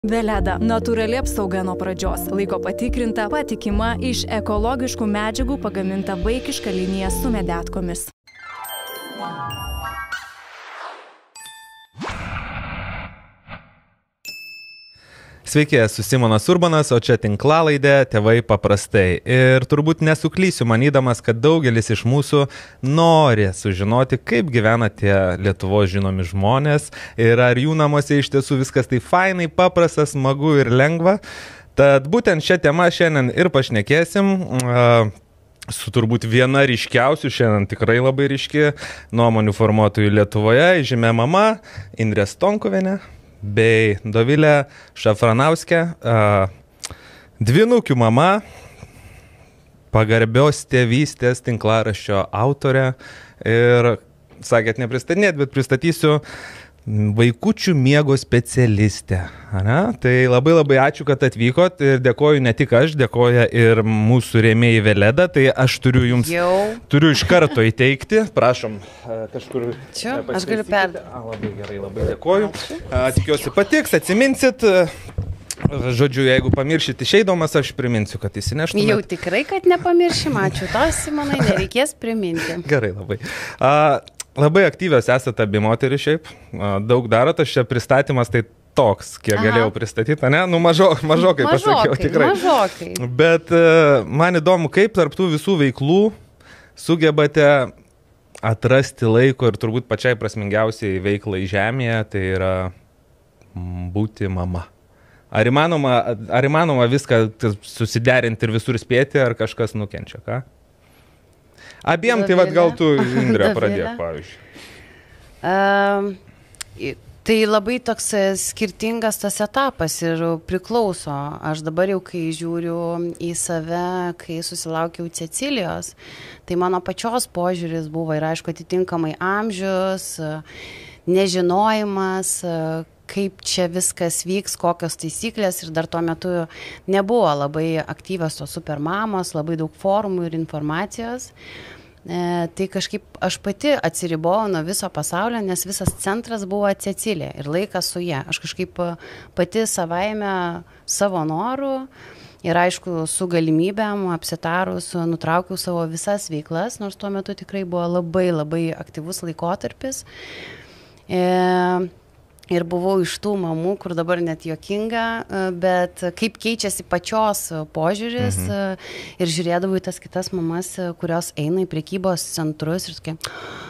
Veleda – natūrali apsauga nuo pradžios, laiko patikrinta, patikima, iš ekologiškų medžiagų pagaminta vaikiška linija su medetkomis. Sveiki, esu Simonas Urbanas, o čia tinklalaidė Tėvai paprastai. Ir turbūt nesuklysiu manydamas, kad daugelis iš mūsų nori sužinoti, kaip gyvena tie Lietuvos žinomi žmonės ir ar jų namuose iš tiesų viskas tai fainai, paprasta, smagu ir lengva. Tad būtent šią temą šiandien ir pašnekėsim. Su turbūt viena ryškiausių, šiandien tikrai labai ryški nuomonių formuotojų Lietuvoje, žymia mama Indrė Stonkuvienė bei Dovilė Šafranauskė, dvynukių mama, pagarbios tėvystės tinklaraščio autorė ir, sakėt, nepristatinėt, bet pristatysiu vaikučių miego specialistė. Tai labai ačiū, kad atvykot ir dėkoju ne tik aš, dėkoja ir mūsų rėmėjai Veleda, tai aš turiu jums, turiu iš karto įteikti, prašom, kažkur. Čia, aš galiu perduoti. Labai gerai, labai dėkoju. Tikiuosi patiks, atsiminsit. Žodžiu, jeigu pamiršit išeidamas, aš priminsiu, kad įsineštumėt. Jau tikrai, kad nepamiršim, ačiū tos, Simonai, nereikės priminti. Gerai, labai. Labai aktyvios esate abi moterys šiaip, daug darot, aš čia pristatymas tai toks, kiek galėjau pristatyti, ne? Nu, mažokai pasakiau, tikrai. Mažokai. Bet man įdomu, kaip tarp tų visų veiklų sugebate atrasti laiko ir turbūt pačiai prasmingiausiai veiklai žemėje, tai yra būti mama. Ar įmanoma viską susiderinti ir visur spėti, ar kažkas nukenčia, ką? Abiem, tai vat gal tu, Indrė, pradėk, pavyzdžiui. Tai labai toks skirtingas tas etapas ir priklauso. Aš dabar jau, kai žiūriu į save, kai susilaukiau Cecilijos, tai mano pačios požiūris buvo ir aišku atitinkamai amžius, nežinojimas, kaip čia viskas vyks, kokios taisyklės ir dar tuo metu nebuvo labai aktyvios tos supermamos, labai daug forumų ir informacijos. Tai kažkaip aš pati atsiribojau nuo viso pasaulio, nes visas centras buvo Cecilija ir laikas su ja. Aš kažkaip pati savaime savo norų ir aišku su galimybėm apsitarus nutraukiau savo visas veiklas, nors tuo metu tikrai buvo labai aktyvus laikotarpis. Ir buvau iš tų mamų, kur dabar net juokinga, bet kaip keičiasi pačios požiūris ir žiūrėdavau į tas kitas mamas, kurios eina į prekybos centrus ir tokia,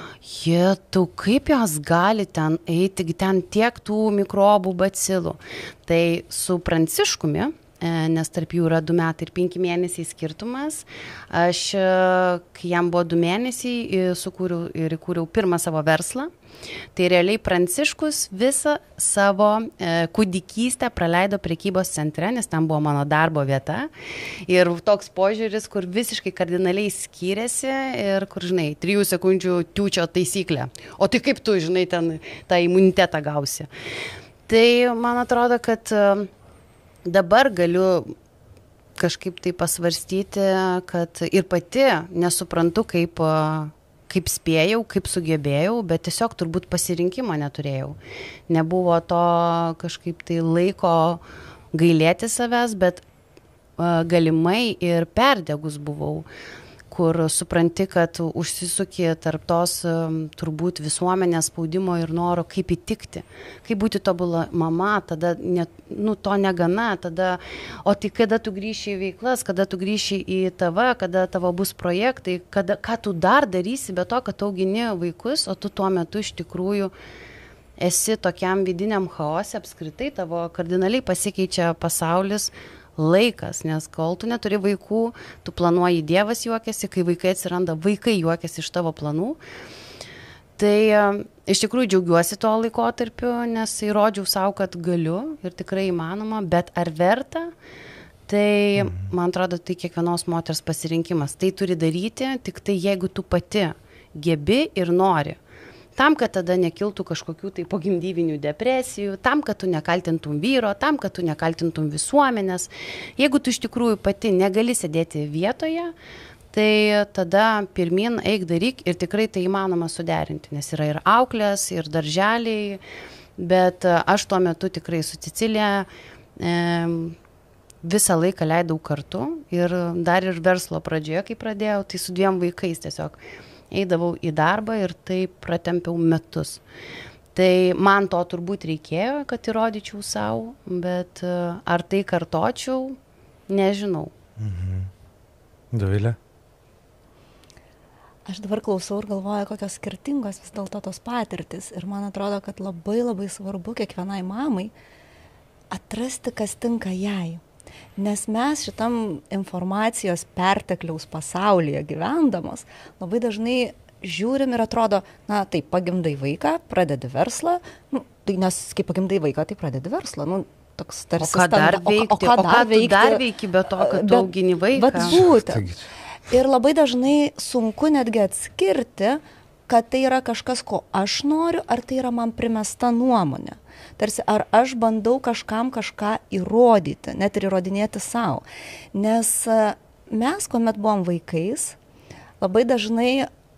tu kaip jos gali ten eiti, ten tiek tų mikrobų, bacilų. Tai su Pranciškumi, nes tarp jų yra 2 metai ir 5 mėnesiai skirtumas. Aš, kai jam buvo 2 mėnesiai, sukūriau ir įkūriau pirmą savo verslą. Tai realiai Pranciškus visą savo kūdikystę praleido prekybos centre, nes ten buvo mano darbo vieta. Ir toks požiūris, kur visiškai kardinaliai skyrėsi ir kur, žinai, 3 sekundžių tiūčio taisyklė. O tai kaip tu, žinai, ten tą imunitetą gausi. Tai man atrodo, kad dabar galiu kažkaip tai pasvarstyti, kad ir pati nesuprantu, kaip spėjau, kaip sugebėjau, bet tiesiog turbūt pasirinkimo neturėjau. Nebuvo to kažkaip tai laiko gailėti savęs, bet galimai ir perdegus buvau, kur supranti, kad užsisuki tarp tos turbūt visuomenės spaudimo ir noro, kaip įtikti, kaip būti tobula mama, tada to negana, tada, o tai kada tu grįši į veiklas, kada tu grįši į TV, kada tavo bus projektai, ką tu dar darysi, be to, kad augini vaikus, o tu tuo metu iš tikrųjų esi tokiam vidiniam chaose, apskritai tavo kardinaliai pasikeičia pasaulis, laikas, nes kol tu neturi vaikų, tu planuoji, Dievas juokiasi, kai vaikai atsiranda, vaikai juokiasi iš tavo planų. Tai iš tikrųjų džiaugiuosi tuo laikotarpiu, nes įrodžiau savo, kad galiu ir tikrai įmanoma, bet ar verta, tai man atrodo, tai kiekvienos moters pasirinkimas. Tai turi daryti, tik tai jeigu tu pati gebi ir nori. Tam, kad tada nekiltų kažkokių tai pogimdyvinių depresijų, tam, kad tu nekaltintum vyro, tam, kad tu nekaltintum visuomenės. Jeigu tu iš tikrųjų pati negali sėdėti vietoje, tai tada pirmin eik daryk ir tikrai tai įmanoma suderinti, nes yra ir auklės, ir darželiai, bet aš tuo metu tikrai su Cecilija visą laiką leidau kartu ir dar ir verslo pradžioje, kai pradėjau, tai su 2 vaikais tiesiog eidavau į darbą ir taip pratempiau metus. Tai man to turbūt reikėjo, kad įrodyčiau savo, bet ar tai kartočiau, nežinau. Dovilė? Aš dabar klausau ir galvoju, kokios skirtingos vis dėlto tos patirtis. Ir man atrodo, kad labai labai svarbu kiekvienai mamai atrasti, kas tinka jai. Nes mes šitam informacijos pertekliaus pasaulyje gyvendamos labai dažnai žiūrim ir atrodo, na taip, pagimdai vaiką, pradedi verslą, tai nes kai pagimdai vaiką, tai pradedi verslą. Toks tarsi o ką dar veikti? O ką tu dar veiki be to, kad tu augini vaiką? Bet būtent. Ir labai dažnai sunku netgi atskirti, kad tai yra kažkas, ko aš noriu, ar tai yra man primesta nuomonė. Tarsi, ar aš bandau kažkam kažką įrodyti, net ir įrodinėti savo. Nes mes, kuomet buvom vaikais, labai dažnai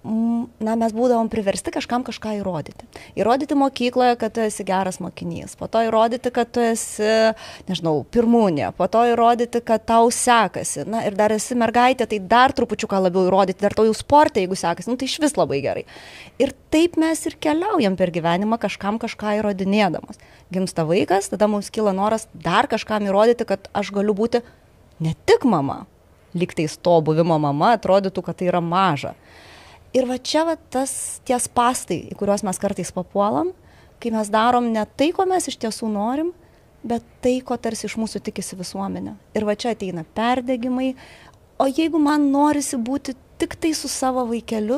mes būdavom priversti kažkam kažką įrodyti. Įrodyti mokykloje, kad tu esi geras mokinys, po to įrodyti, kad tu esi, nežinau, pirmūnė, po to įrodyti, kad tau sekasi. Na ir dar esi mergaitė, tai dar trupučiuką labiau įrodyti, dar tau jau sporte, jeigu sekasi, tai iš vis labai gerai. Ir taip mes ir keliaujam per gyvenimą kažkam kažką įrodinėdamas. Gimsta vaikas, tada mums kyla noras dar kažkam įrodyti, kad aš galiu būti ne tik mama, lygtais to buvimo mama, atrodytų, kad tai yra maža. Ir va čia tie spastai, į kuriuos mes kartais papuolam, kai mes darom ne tai, ko mes iš tiesų norim, bet tai, ko tarsi iš mūsų tikisi visuomenė. Ir va čia ateina perdegimai, o jeigu man norisi būti tik tai su savo vaikeliu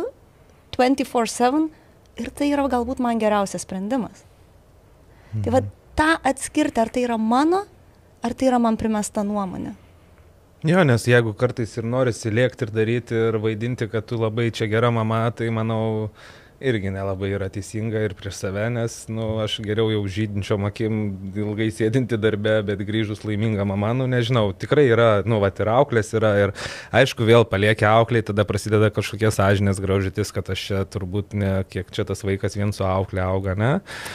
24/7, ir tai yra galbūt man geriausias sprendimas. Tai va tą atskirti, ar tai yra mano, ar tai yra man primesta nuomonė. Jo, nes jeigu kartais ir norisi lėkti ir daryti ir vaidinti, kad tu labai čia gera mama, tai manau irgi nelabai yra teisinga ir prieš save, nes aš geriau jau žydinčiom akim ilgai sėdinti darbe, bet grįžus laiminga mama, nežinau, tikrai yra, ir auklės yra ir aišku vėl paliekia aukliai, tada prasideda kažkokie sąžinės graužitis, kad aš čia turbūt ne, kiek čia tas vaikas vien su auklė auga, ne?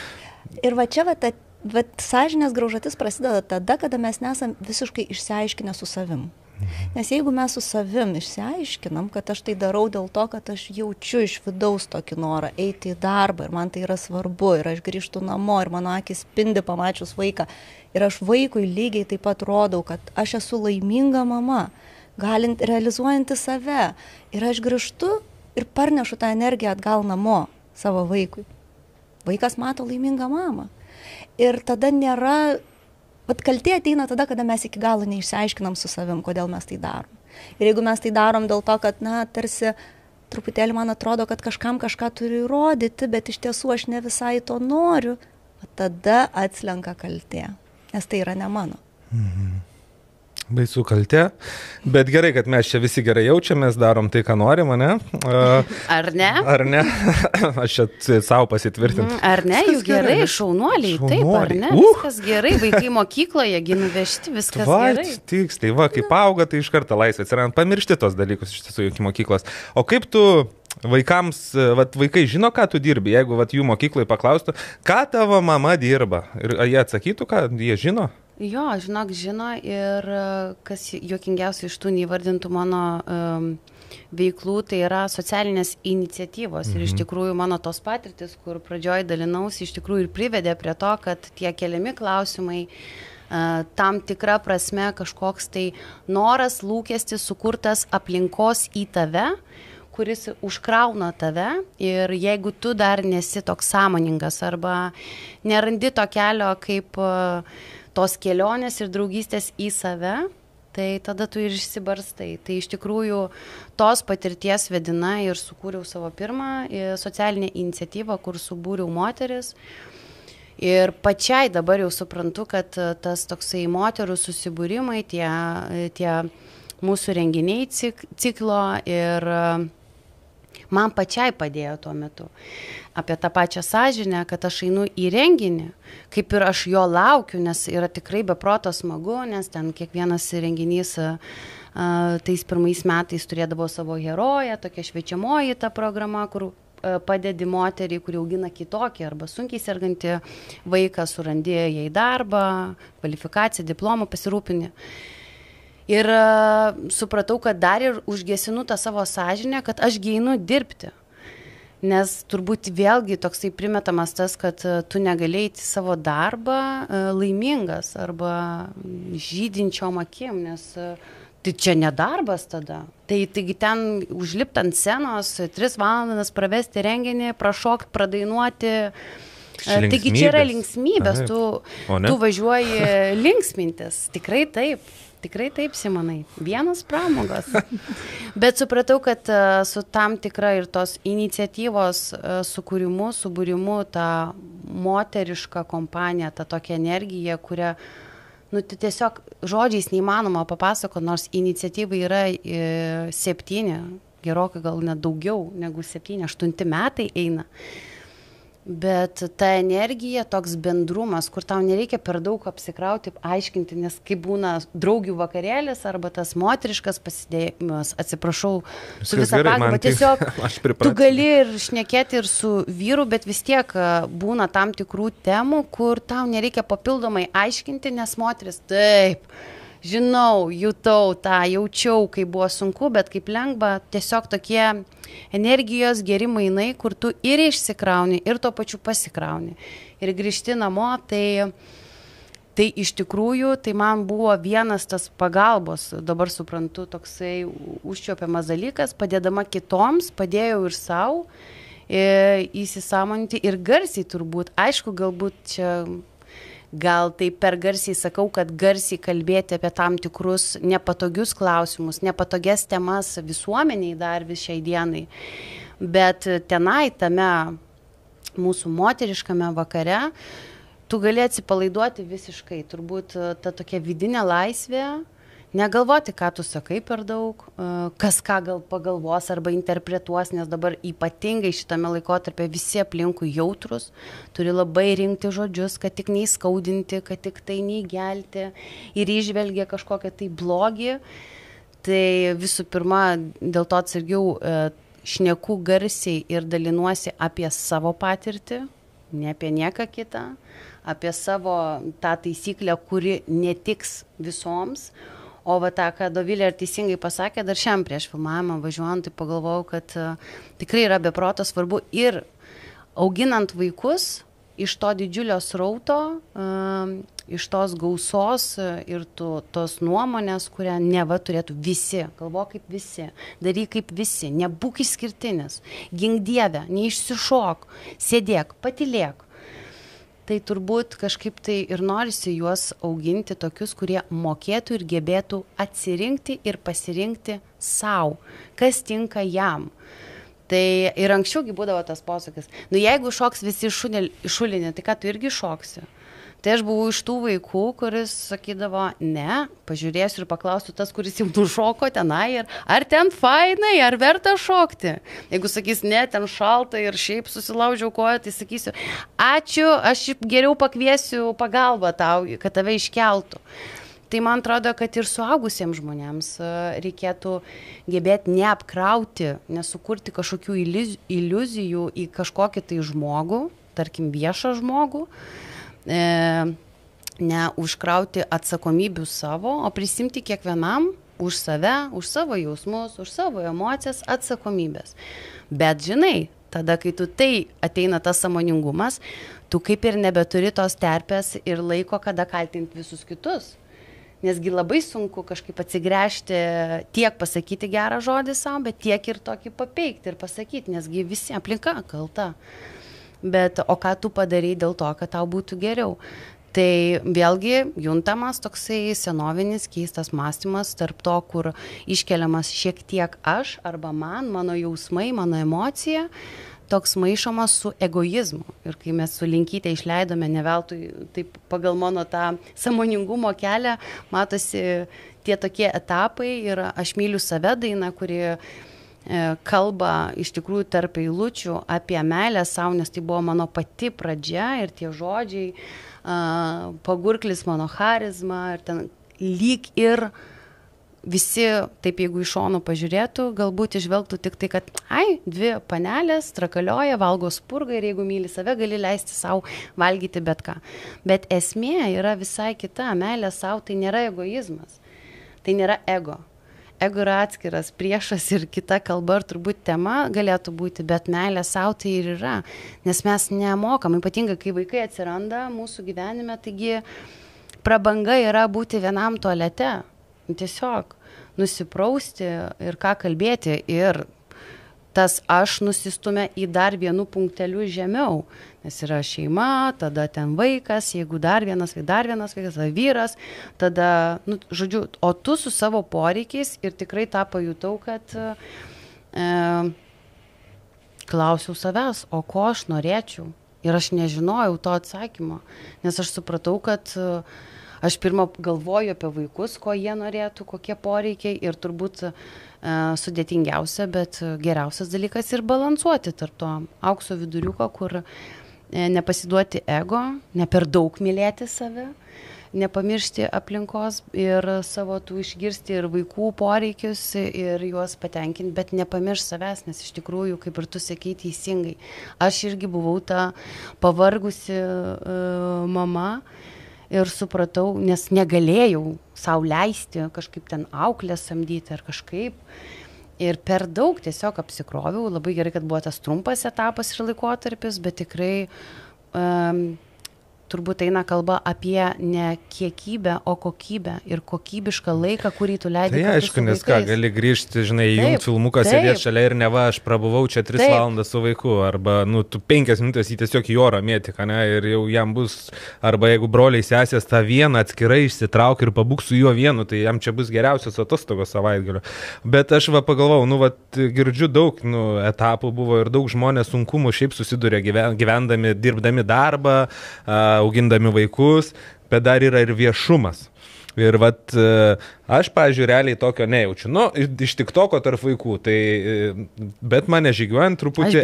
Ir va čia sąžinės graužatis prasideda tada, kada mes nesam visiškai išsiaiškinę su savim. Nes jeigu mes su savim išsiaiškinam, kad aš tai darau dėl to, kad aš jaučiu iš vidaus tokį norą eiti į darbą ir man tai yra svarbu ir aš grįžtu namo ir mano akis spindi pamačius vaiką ir aš vaikui lygiai taip pat rodau, kad aš esu laiminga mama, galint realizuojanti save ir aš grįžtu ir parnešu tą energiją atgal namo savo vaikui. Vaikas mato laimingą mamą. Ir tada nėra, kaltė ateina tada, kada mes iki galo neišsiaiškinam su savim, kodėl mes tai darom. Ir jeigu mes tai darom dėl to, kad, tarsi truputėlį man atrodo, kad kažkam kažką turiu įrodyti, bet iš tiesų aš ne visai to noriu, tada atslenka kaltė, nes tai yra ne mano. Baisų kaltė, bet gerai, kad mes čia visi gerai jaučiamės, darom tai, ką norim, ne? Ar ne? Ar ne? Aš čia savo pasitvirtinti. Ar ne? Jūs gerai, šaunuoliai, taip, ar ne? Viskas gerai, vaikai mokykloje, nuvežti, viskas gerai. Tiksliai, kaip auga, tai iš karto laisvė atsiranda, pamiršti tos dalykus iš tiesų iki mokyklos. O kaip tu vaikams, vaikai žino, ką tu dirbi, jeigu jų mokyklai paklaustų, ką tavo mama dirba? Ir jie atsakytų, ką jie žino? Jo, žinok, žino ir kas juokingiausia iš tų neįvardintų mano veiklų, tai yra socialinės iniciatyvos. Ir iš tikrųjų mano tos patirtis, kur pradžioj dalinausi, iš tikrųjų ir privedė prie to, kad tie keliami klausimai, tam tikra prasme kažkoks tai noras, lūkestis sukurtas aplinkos į tave, kuris užkrauna tave ir jeigu tu dar nesi toks sąmoningas arba nerandi to kelio kaip tos kelionės ir draugystės į save, tai tada tu ir išsibarstai. Tai iš tikrųjų tos patirties vedina ir sukūriau savo pirmą socialinę iniciatyvą, kur subūriau moteris. Ir pačiai dabar jau suprantu, kad tas toksai moterų susibūrimai, tie mūsų renginiai ciklo ir man pačiai padėjo tuo metu. Apie tą pačią sąžinę, kad aš einu į renginį, kaip ir aš jo laukiu, nes yra tikrai beproto smagu, nes ten kiekvienas renginys tais pirmais metais turėdavo savo heroję, tokia šviečiamoji ta programa, kur padedi moteriai, kuri augina kitokį arba sunkiai sergantį vaiką, surandi jai darbą, kvalifikaciją, diplomą pasirūpini. Ir supratau, kad dar ir užgesinu tą savo sąžinę, kad aš einu dirbti. Nes turbūt vėlgi toksai primetamas tas, kad tu negali eiti savo darbą laimingas arba žydinčiom akim, nes tai čia nedarbas tada. Taigi ten užlipti ant scenos, 3 valandas pravesti renginį, prašokti, pradainuoti. Taigi čia yra linksmybės, tu važiuoji linksmintis, tikrai taip. Tikrai taip, Simonai. Vienas pramogos. Bet supratau, kad su tam tikra ir tos iniciatyvos sukūrimu, subūrimu, tą moterišką kompaniją, tą tokią energiją, kurią, tiesiog žodžiais neįmanoma papasakoti, nors iniciatyvai yra 7, gerokai gal net daugiau negu 7-8 metai eina. Bet ta energija, toks bendrumas, kur tau nereikia per daug apsikrauti, aiškinti, nes kaip būna draugių vakarėlis arba tas moteriškas pasidėjimas, atsiprašau, su visą pagarbą, tiesiog tu gali ir šnekėti ir su vyru, bet vis tiek būna tam tikrų temų, kur tau nereikia papildomai aiškinti, nes moteris taip, žinau, jutau tą, jaučiau, kai buvo sunku, bet kaip lengva, tiesiog tokie energijos geri mainai, kur tu ir išsikrauni, ir tuo pačiu pasikrauni. Ir grįžti namo, tai iš tikrųjų, tai man buvo vienas tas pagalbos, dabar suprantu, toksai užčiuopiamas dalykas, padėdama kitoms, padėjau ir savo įsisąmoninti ir garsiai turbūt, aišku, galbūt čia gal tai per garsiai sakau, kad garsiai kalbėti apie tam tikrus nepatogius klausimus, nepatogias temas visuomeniai dar vis šiai dienai. Bet tenai, tame mūsų moteriškame vakare, tu gali atsipalaiduoti visiškai. Turbūt ta tokia vidinė laisvė, negalvoti, ką tu sakai per daug, kas ką gal pagalvos arba interpretuos, nes dabar ypatingai šitame laikotarpė visi aplinkui jautrus, turi labai rinkti žodžius, kad tik neįskaudinti, kad tik tai neįgelti ir įžvelgia kažkokią tai blogį. Tai visų pirma, dėl to atsargiau šneku garsiai ir dalinuosi apie savo patirtį, ne apie nieką kitą, apie savo tą taisyklę, kuri netiks visoms. O va tą, ką Dovilė ir teisingai pasakė, dar šiam prieš filmavimą važiuojant, tai pagalvojau, kad tikrai yra beproto svarbu ir auginant vaikus iš to didžiulio srauto, iš tos gausos ir tos nuomonės, kurią neva turėtų visi, galvok kaip visi, daryk kaip visi, nebūk išskirtinis, gink Dievę, neišsišok, sėdėk, patylėk. Tai turbūt kažkaip tai ir norisi juos auginti tokius, kurie mokėtų ir gebėtų atsirinkti ir pasirinkti savo, kas tinka jam. Tai ir anksčiaugi būdavo tas posakis, jeigu šoks visi šulinį, tai ką tu irgi šoksi? Tai aš buvau iš tų vaikų, kuris sakydavo, ne, pažiūrėsiu ir paklausiu tas, kuris jau nušoko tenai, ir ar ten fainai, ar verta šokti. Jeigu sakys, ne, ten šalta ir šiaip susilaužiau koją, tai sakysiu, ačiū, aš geriau pakviesiu pagalbą tau, kad tave iškeltų. Tai man atrodo, kad ir suaugusiems žmonėms reikėtų gebėti neapkrauti, nesukurti kažkokių iliuzijų į kažkokį tai žmogų, tarkim viešą žmogų, ne užkrauti atsakomybių savo, o prisimti kiekvienam už save, už savo jausmus, už savo emocijas atsakomybės. Bet žinai, tada, kai tu tai ateina tas sąmoningumas, tu kaip ir nebeturi tos terpės ir laiko, kada kaltinti visus kitus. Nesgi labai sunku kažkaip atsigręžti, tiek pasakyti gerą žodį savo, bet tiek ir tokį papeikti ir pasakyti, nesgi visi aplinka kalta. Bet o ką tu padarai dėl to, kad tau būtų geriau. Tai vėlgi juntamas toksai senovinis keistas mąstymas tarp to, kur iškeliamas šiek tiek aš arba mano jausmai, mano emocija, toks maišomas su egoizmu. Ir kai mes su Linkyte išleidome ne veltui, taip pagal mano tą sąmoningumo kelią, matosi tie tokie etapai ir Aš myliu save daina, kuri kalba iš tikrųjų tarp eilučių apie meilę savo, nes tai buvo mano pati pradžia ir tie žodžiai, pagurklis mano charizma ir ten lyg ir visi, taip jeigu iš šono pažiūrėtų, galbūt išvelgtų tik tai, kad, dvi panelės trakalioja, valgo spurgą ir jeigu myli save, gali leisti savo valgyti bet ką. Bet esmė yra visai kita. Meilė savo tai nėra egoizmas, tai nėra ego. Ego yra atskiras priešas ir kita kalba ir turbūt tema galėtų būti, bet meilė savo tai ir yra. Nes mes nemokam, ypatingai kai vaikai atsiranda mūsų gyvenime, taigi prabanga yra būti vienam tualete. Tiesiog nusiprausti ir ką kalbėti ir tas aš nusistumia į dar vienu punkteliu žemiau, nes yra šeima, tada ten vaikas, jeigu dar vienas vaikas, tada vyras, tada, žodžiu, o tu su savo poreikiais ir tikrai tą pajutau, kad klausiau savęs, o ko aš norėčiau ir aš nežinojau to atsakymo, nes aš supratau, kad aš pirmą galvoju apie vaikus, ko jie norėtų, kokie poreikiai ir turbūt sudėtingiausia, bet geriausias dalykas ir balansuoti tarp to aukso viduriuko, kur nepasiduoti ego, ne per daug mylėti save, nepamiršti aplinkos ir savo tų išgirsti ir vaikų poreikius ir juos patenkinti, bet nepamiršti savęs, nes iš tikrųjų, kaip ir tu sakei teisingai, aš irgi buvau ta pavargusi mama, ir supratau, nes negalėjau sau leisti kažkaip ten auklės samdyti ar kažkaip. Ir per daug tiesiog apsikroviau. Labai gerai, kad buvo tas trumpas etapas ir laikotarpis, bet tikrai turbūt eina kalba apie ne kiekybę, o kokybę ir kokybišką laiką, kurį tu leidai. Tai aišku, nes ką, gali grįžti, žinai, įjungti filmuką, sėdėti šalia ir neva aš prabuvau čia 3 valandas su vaiku, arba, tu 5 minutės jį tiesiog į orą mėtik, ne, ir jau jam bus, arba jeigu broliai sesės tą vieną atskirai išsitrauk ir pabūk su juo vienu, tai jam čia bus geriausios atostogos savaitgalio. Bet aš pagalvojau, girdžiu daug etapų buvo ir daug žmonės sunkumų šiaip susiduria gyvendami, dirbdami darbą, augindami vaikus, bet dar yra ir viešumas. Ir aš, pavyzdžiui, realiai tokio nejaučiu. Iš TikToko tarp vaikų, tai, bet mane žygiuojant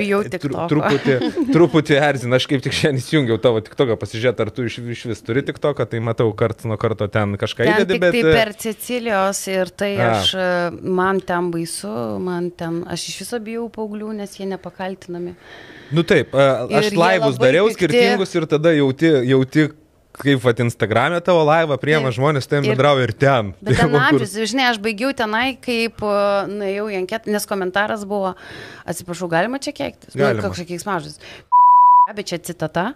truputį erzina. Aš kaip tik šiandien įsijungiau tavo TikToką pasižiūrėti, ar tu iš vis turi TikToką, tai matau karts nuo karto ten kažką įdedi, bet... Tai per Cecilijos ir tai man ten baisu, aš iš viso bijau paauglių, nes jie nepakaltinami. Taip, aš laivus dariau skirtingus ir tada jauti kaip Instagram'e tavo laivą priema žmonės, ten bendrauja ir ten. Bet ten amžius, žinai, aš baigiau tenai, kaip nuėjau į anketą, nes komentaras buvo, atsiprašau, galima čia keiktis? Galima. Koks mažas. Bet čia citata.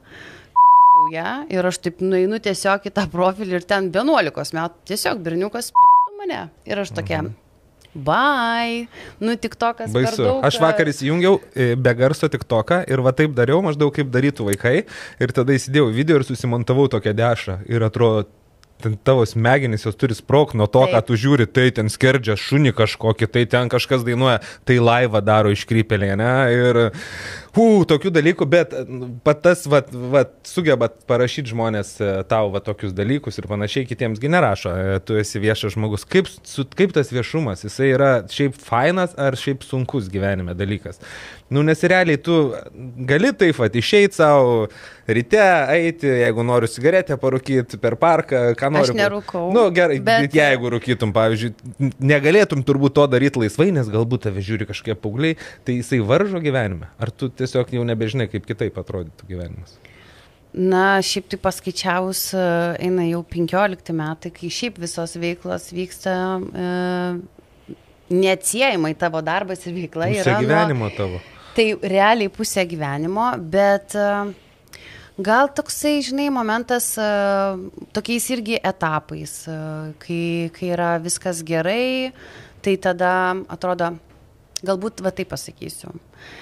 Ir aš taip nueinu tiesiog į tą profilį ir ten 11 metų, tiesiog berniukas mane. Ir aš tokia... Bye. TikTokas per daug. Aš vakar įsijungiau be garso TikToką ir taip dariau, maždaug kaip darytų vaikai. Ir tada įsidėjau video ir susimontavau tokią dešą. Ir atrodo, tavo smegenys jos turi sprok nuo to, ką tu žiūri, tai ten skerdžia šunį kažkokį, tai ten kažkas dainuoja, tai laivą daro iškrypėlė, ne? Ir tokių dalykų, bet tas sugeba parašyti žmonės tau tokius dalykus ir panašiai kitiems nerašo. Tu esi viešas žmogus. Kaip tas viešumas? Jisai yra šiaip fainas ar šiaip sunkus gyvenime dalykas? Nes realiai tu gali taip išeiti savo ryte, eiti, jeigu noriu cigaretę parūkyti per parką, ką noriu. Aš nerūkau. Gerai, bet jeigu rūkytum, pavyzdžiui, negalėtum turbūt to daryti laisvai, nes galbūt tave žiūri kažkiek paaugliai, tai jisai varžo gyvenime. Ar tu tiesiog jau nebežinai, kaip kitaip atrodytų gyvenimas? Šiaip tai paskaičiavus, eina jau 15 metai, kai šiaip visos veiklos vyksta neatsiejamai, tavo darbas ir veikla yra. Pusė gyvenimo tavo. Tai realiai pusė gyvenimo, bet gal toksai, žinai, momentas tokiais irgi etapais, kai yra viskas gerai, tai tada atrodo, galbūt taip pasakysiu.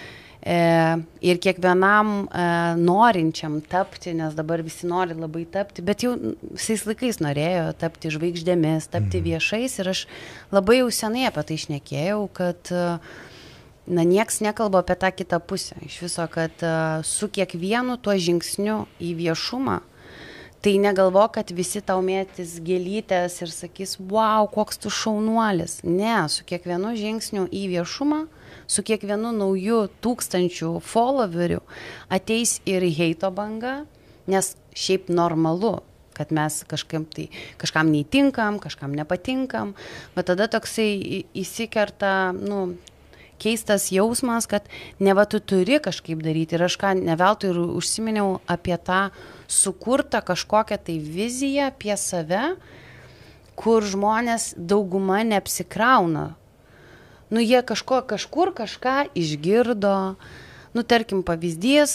Ir kiekvienam norinčiam tapti, nes dabar visi nori labai tapti, bet jau visais laikais norėjo tapti žvaigždėmis, tapti viešais ir aš labai jau senai apie tai šnekėjau, kad nieks nekalba apie tą kitą pusę. Iš viso, kad su kiekvienu tuo žingsniu į viešumą, tai negalvo, kad visi tau mėtys gėlytės ir sakys, wow, koks tu šaunuolis. Ne, su kiekvienu žingsniu į viešumą, su kiekvienu nauju 1000 followerių ateis ir heito banga, nes šiaip normalu, kad mes kažkam neįtinkam, kažkam nepatinkam, bet tada toksai įsikerta, keistas jausmas, kad neva tu turi kažkaip daryti ir aš neveltui ir užsiminiau apie tą sukurtą kažkokią tai viziją apie save, kur žmonės dauguma neapsikrauna. Jie kažkur kažką išgirdo, tarkim pavyzdys,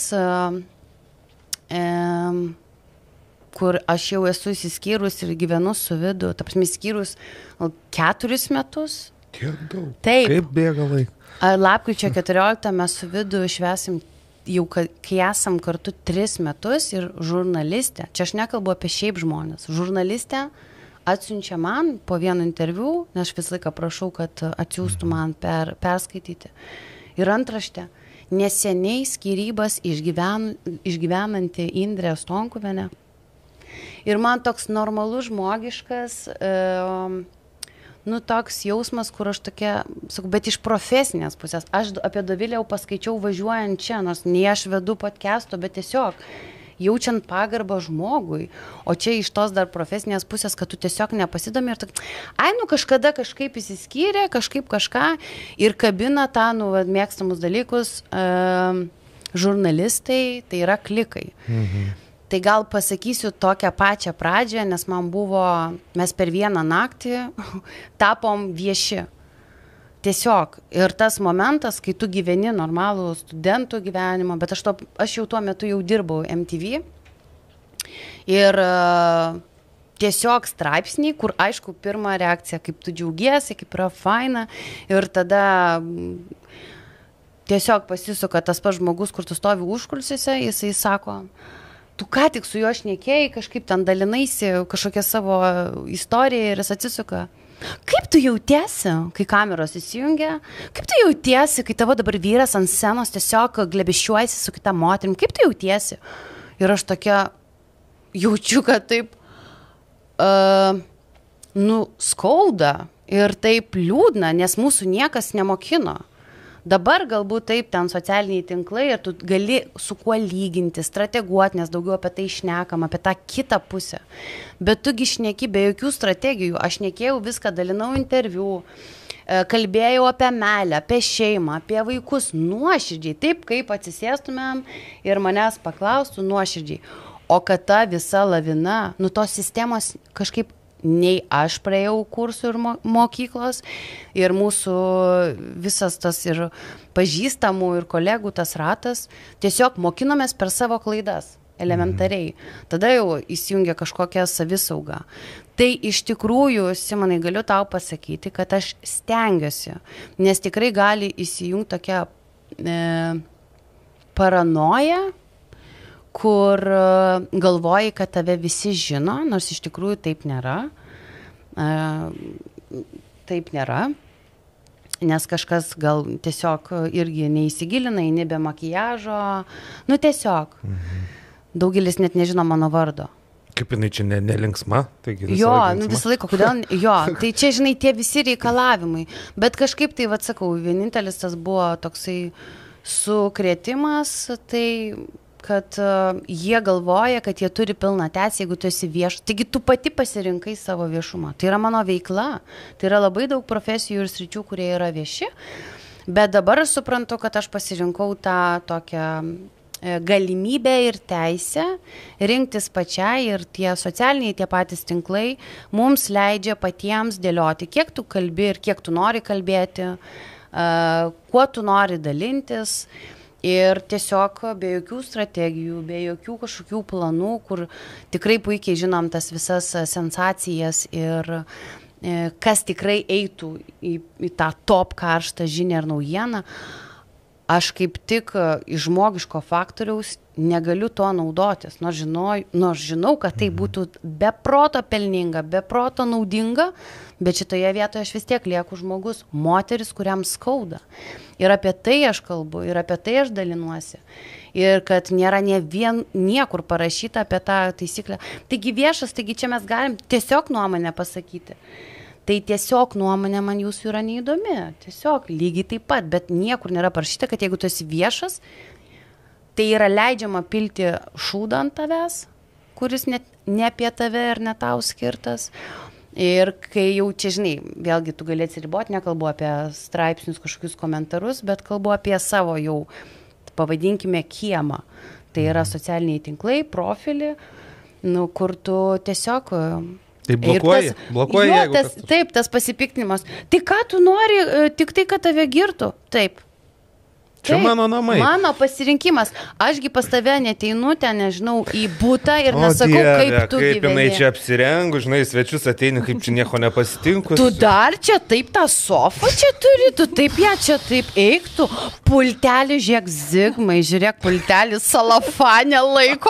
kur aš jau esu įsiskyrus ir gyvenu su Vidu, įsiskyrus 4 metus. Tiek daug. Taip. Kaip bėga laikas? Lapkričio 14 mes su Vidu švesim jau, kai esam kartu 3 metus ir žurnalistė, čia aš nekalbu apie šiaip žmonės, žurnalistė atsiunčia man po vieno interviu, nes aš visą laiką prašau, kad atsiųstų man perskaityti. Ir antraštė, neseniai skyrybas išgyvenanti Indrė Stonkuvienė. Ir man toks normalus žmogiškas, toks jausmas, kur aš tokia, sakau, bet iš profesinės pusės. Aš apie Dovilę jau paskaičiau važiuojant čia, nors ne aš vedu podcast'o, bet tiesiog jaučiant pagarbą žmogui. O čia iš tos dar profesinės pusės, kad tu tiesiog nepasidomi ir kažkada kažkaip įsiskyrė, kažkaip kažką ir kabina tą, mėgstamus dalykus, žurnalistai, tai yra klikai. Tai gal pasakysiu tokią pačią pradžią, nes mes per vieną naktį tapom vieši. Tiesiog. Ir tas momentas, kai tu gyveni normalų studentų gyvenimą, bet aš jau tuo metu jau dirbau MTV. Ir tiesiog straipsniai, kur aišku, pirma reakcija, kaip tu džiaugiesi, kaip yra faina. Ir tada tiesiog pasisuka tas pats žmogus, kur tu stovi užkulisiuose, jisai sako, tu ką tik su juo šnekėjai, kažkaip ten dalinaisi kažkokią savo istoriją ir jis atsisuka. Kaip tu jautiesi, kai kameros įsijungia? Kaip tu jautiesi, kai tavo dabar vyras ant scenos tiesiog glebišiuojasi su kita moterim? Kaip tu jautiesi? Ir aš tokia jaučiu, kad taip skauda ir taip liūdna, nes mūsų niekas nemokino. Dabar galbūt taip ten socialiniai tinklai ir tu gali su kuo lyginti, strateguoti, nes daugiau apie tai šnekam, apie tą kitą pusę. Bet tugi šneki be jokių strategijų. Aš šnekėjau viską, dalinau interviu, kalbėjau apie meilę, apie šeimą, apie vaikus nuoširdžiai, taip kaip atsisėstumėm ir manęs paklaustų nuoširdžiai. O kad ta visa lavina, tos sistemos kažkaip nei aš praėjau kursų ir mokyklos ir mūsų visas tas ir pažįstamų ir kolegų tas ratas, tiesiog mokinomės per savo klaidas, elementariai. Tada jau įsijungia kažkokia savisauga. Tai iš tikrųjų, Simonai, galiu tau pasakyti, kad aš stengiuosi, nes tikrai gali įsijungti tokia paranoja, kur galvoji, kad tave visi žino, nors iš tikrųjų taip nėra. Taip nėra, nes kažkas gal tiesiog irgi neįsigilina, nebe makijažo, tiesiog. Daugelis net nežino mano vardo. Kaip jinai čia nelinksma? Jo, visą laiką, kodėl, tai čia, žinai, tie visi reikalavimai. Bet kažkaip tai, sakau, vienintelis tas buvo toksai sukrėtimas, tai kad jie galvoja, kad jie turi pilną teisę, jeigu tu esi viešas. Taigi tu pati pasirinkai savo viešumą. Tai yra mano veikla. Tai yra labai daug profesijų ir sričių, kurie yra vieši. Bet dabar aš suprantu, kad aš pasirinkau tą tokią galimybę ir teisę rinktis pačiai ir tie socialiniai, tie patys tinklai mums leidžia patiems dėlioti, kiek tu kalbi ir kiek tu nori kalbėti, kuo tu nori dalintis. Ir tiesiog be jokių strategijų, be jokių kažkokių planų, kur tikrai puikiai žinom tas visas sensacijas ir kas tikrai eitų į tą top karštą žinią ar naujieną, aš kaip tik iš žmogiško faktoriaus negaliu to naudotis, nors žinau, kad tai būtų be proto pelninga, be proto naudinga, bet šitoje vietoje aš vis tiek lieku žmogus, moteris, kuriam skauda. Ir apie tai aš kalbu, ir apie tai aš dalinuosi. Ir kad nėra niekur parašyta apie tą taisyklę. Taigi viešas, taigi čia mes galim tiesiog nuomonę pasakyti. Tai tiesiog nuomonė man jūsų yra neįdomi. Tiesiog lygiai taip pat, bet niekur nėra parašyta, kad jeigu tu esi viešas, tai yra leidžiama pilti šūdą ant tavęs, kuris net ne apie tave ir ne tau skirtas. Ir kai jau čia, žinai, vėlgi tu gali atsiriboti, nekalbu apie straipsnius, kažkokius komentarus, bet kalbu apie savo jau, pavadinkime, kiemą. Tai yra socialiniai tinklai, profilį, nu, kur tu tiesiog... Tai blokuoji, jeigu... Taip, tas pasipiktinimas. Tai ką tu nori, tik tai, kad tave girtų? Taip. Čia mano namai. Mano pasirinkimas. Ašgi pas tave neteinu ten, nežinau, į butą ir nesakau, kaip tu gyveni. Kaip jinai čia apsirengu, žinai, svečius ateini, kaip čia nieko nepasitinku. Tu dar čia taip tą sofą čia turi, tu taip ją čia taip eiktų. Pultelį, žiūrėk, Zigmai, žiūrėk, pultelį salafanę laiko.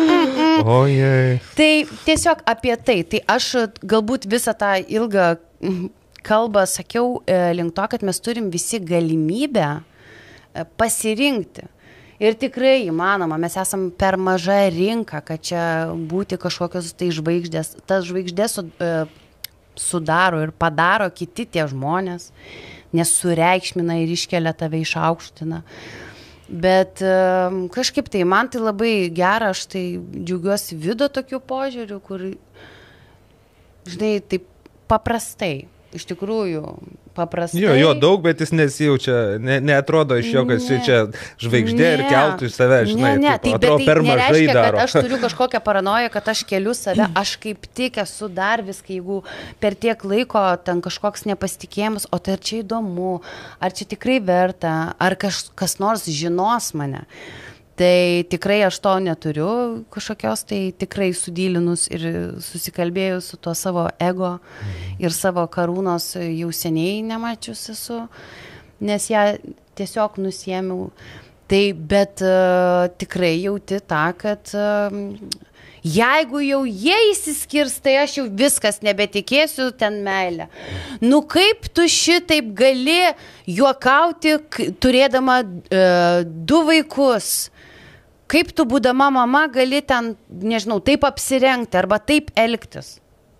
Ojei. Tai tiesiog apie tai. Tai aš galbūt visą tą ilgą kalbą sakiau link to, kad mes turim visi galimybę pasirinkti. Ir tikrai įmanoma, mes esam per maža rinka, kad čia būti kažkokios tai žvaigždės. Tas žvaigždės sudaro ir padaro kiti tie žmonės, nes sureikšmina ir iškelia tave, išaukština. Bet kažkaip tai, man tai labai gera, aš tai džiaugiuosi Vido tokių požiūrių, kur, žinai, taip paprastai. Iš tikrųjų, paprastai. Jo, daug, bet jis nesijaučia, neatrodo iš jo, kad čia žvaigždė ir keltų iš save, žinai. Tai atrodo per mažai daro. Kad aš turiu kažkokią paranoją, kad aš keliu save, aš kaip tik esu dar viską, jeigu per tiek laiko ten kažkoks nepasitikėjimas, o tai ar čia įdomu, ar čia tikrai verta, ar kas nors žinos mane. Tai tikrai aš to neturiu kažkokios, tai tikrai sudylinus ir susikalbėjus su tuo savo ego ir savo karūnos jau seniai nemačius esu, nes ją tiesiog nusiėmiau. Tai bet tikrai jauti tą, kad jeigu jau jie įsiskirs, tai aš jau viskas nebetikėsiu ten meilę. Nu kaip tu šitaip gali juokauti, turėdama 2 vaikus? Kaip tu būdama mama gali ten, nežinau, taip apsirengti arba taip elgtis?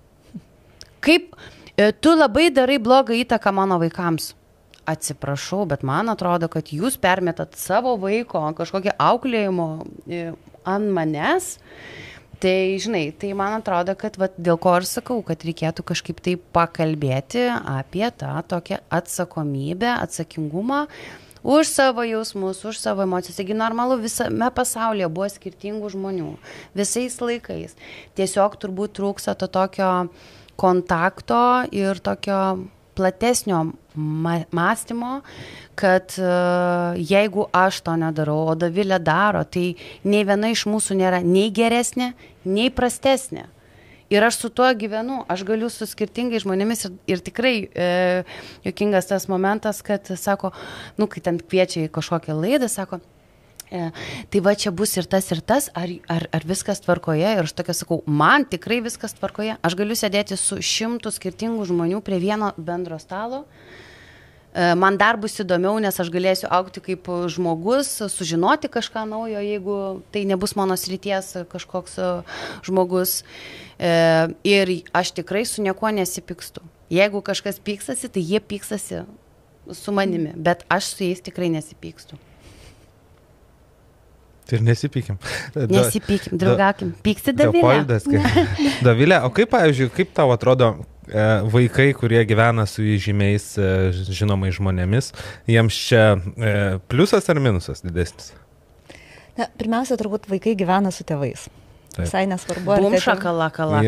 Kaip tu labai darai blogą įtaką mano vaikams? Atsiprašau, bet man atrodo, kad jūs permetat savo vaiko kažkokį auklėjimo ant manęs. Tai, žinai, tai man atrodo, kad dėl ko ir sakau, kad reikėtų kažkaip tai pakalbėti apie tą tokią atsakomybę, atsakingumą už savo jausmus, už savo emocijas. Taigi normalu, visame pasaulyje buvo skirtingų žmonių, visais laikais. Tiesiog turbūt trūksta to tokio kontakto ir tokio platesnio mąstymo, kad jeigu aš to nedarau, o Dovilė daro, tai nei viena iš mūsų nėra nei geresnė, nei prastesnė. Ir aš su tuo gyvenu, aš galiu su skirtingais žmonėmis ir tikrai juokingas tas momentas, kad sako, nu, kai ten kviečia į kažkokią laidą, sako, tai va čia bus ir tas, ar viskas tvarkoje? Ir aš tokia sakau, man tikrai viskas tvarkoje. Aš galiu sėdėti su 100 skirtingų žmonių prie vieno bendro stalo. Man dar bus įdomiau, nes aš galėsiu augti kaip žmogus, sužinoti kažką naujo, jeigu tai nebus mano srities kažkoks žmogus. Ir aš tikrai su niekuo nesipykstu. Jeigu kažkas pykstasi, tai jie pykstasi su manimi, bet aš su jais tikrai nesipykstu. Tai ir nesipykim. Nesipykim, draugakim. Pyksti, Dovilė? Dovilė, o kaip, pavyzdžiui, kaip tau atrodo vaikai, kurie gyvena su įžymiais žinomais žmonėmis, jiems čia pliusas ar minusas didesnis? Na, pirmiausia, turbūt vaikai gyvena su tėvais. Taip. Visai nesvarbu. Bumšakalaka.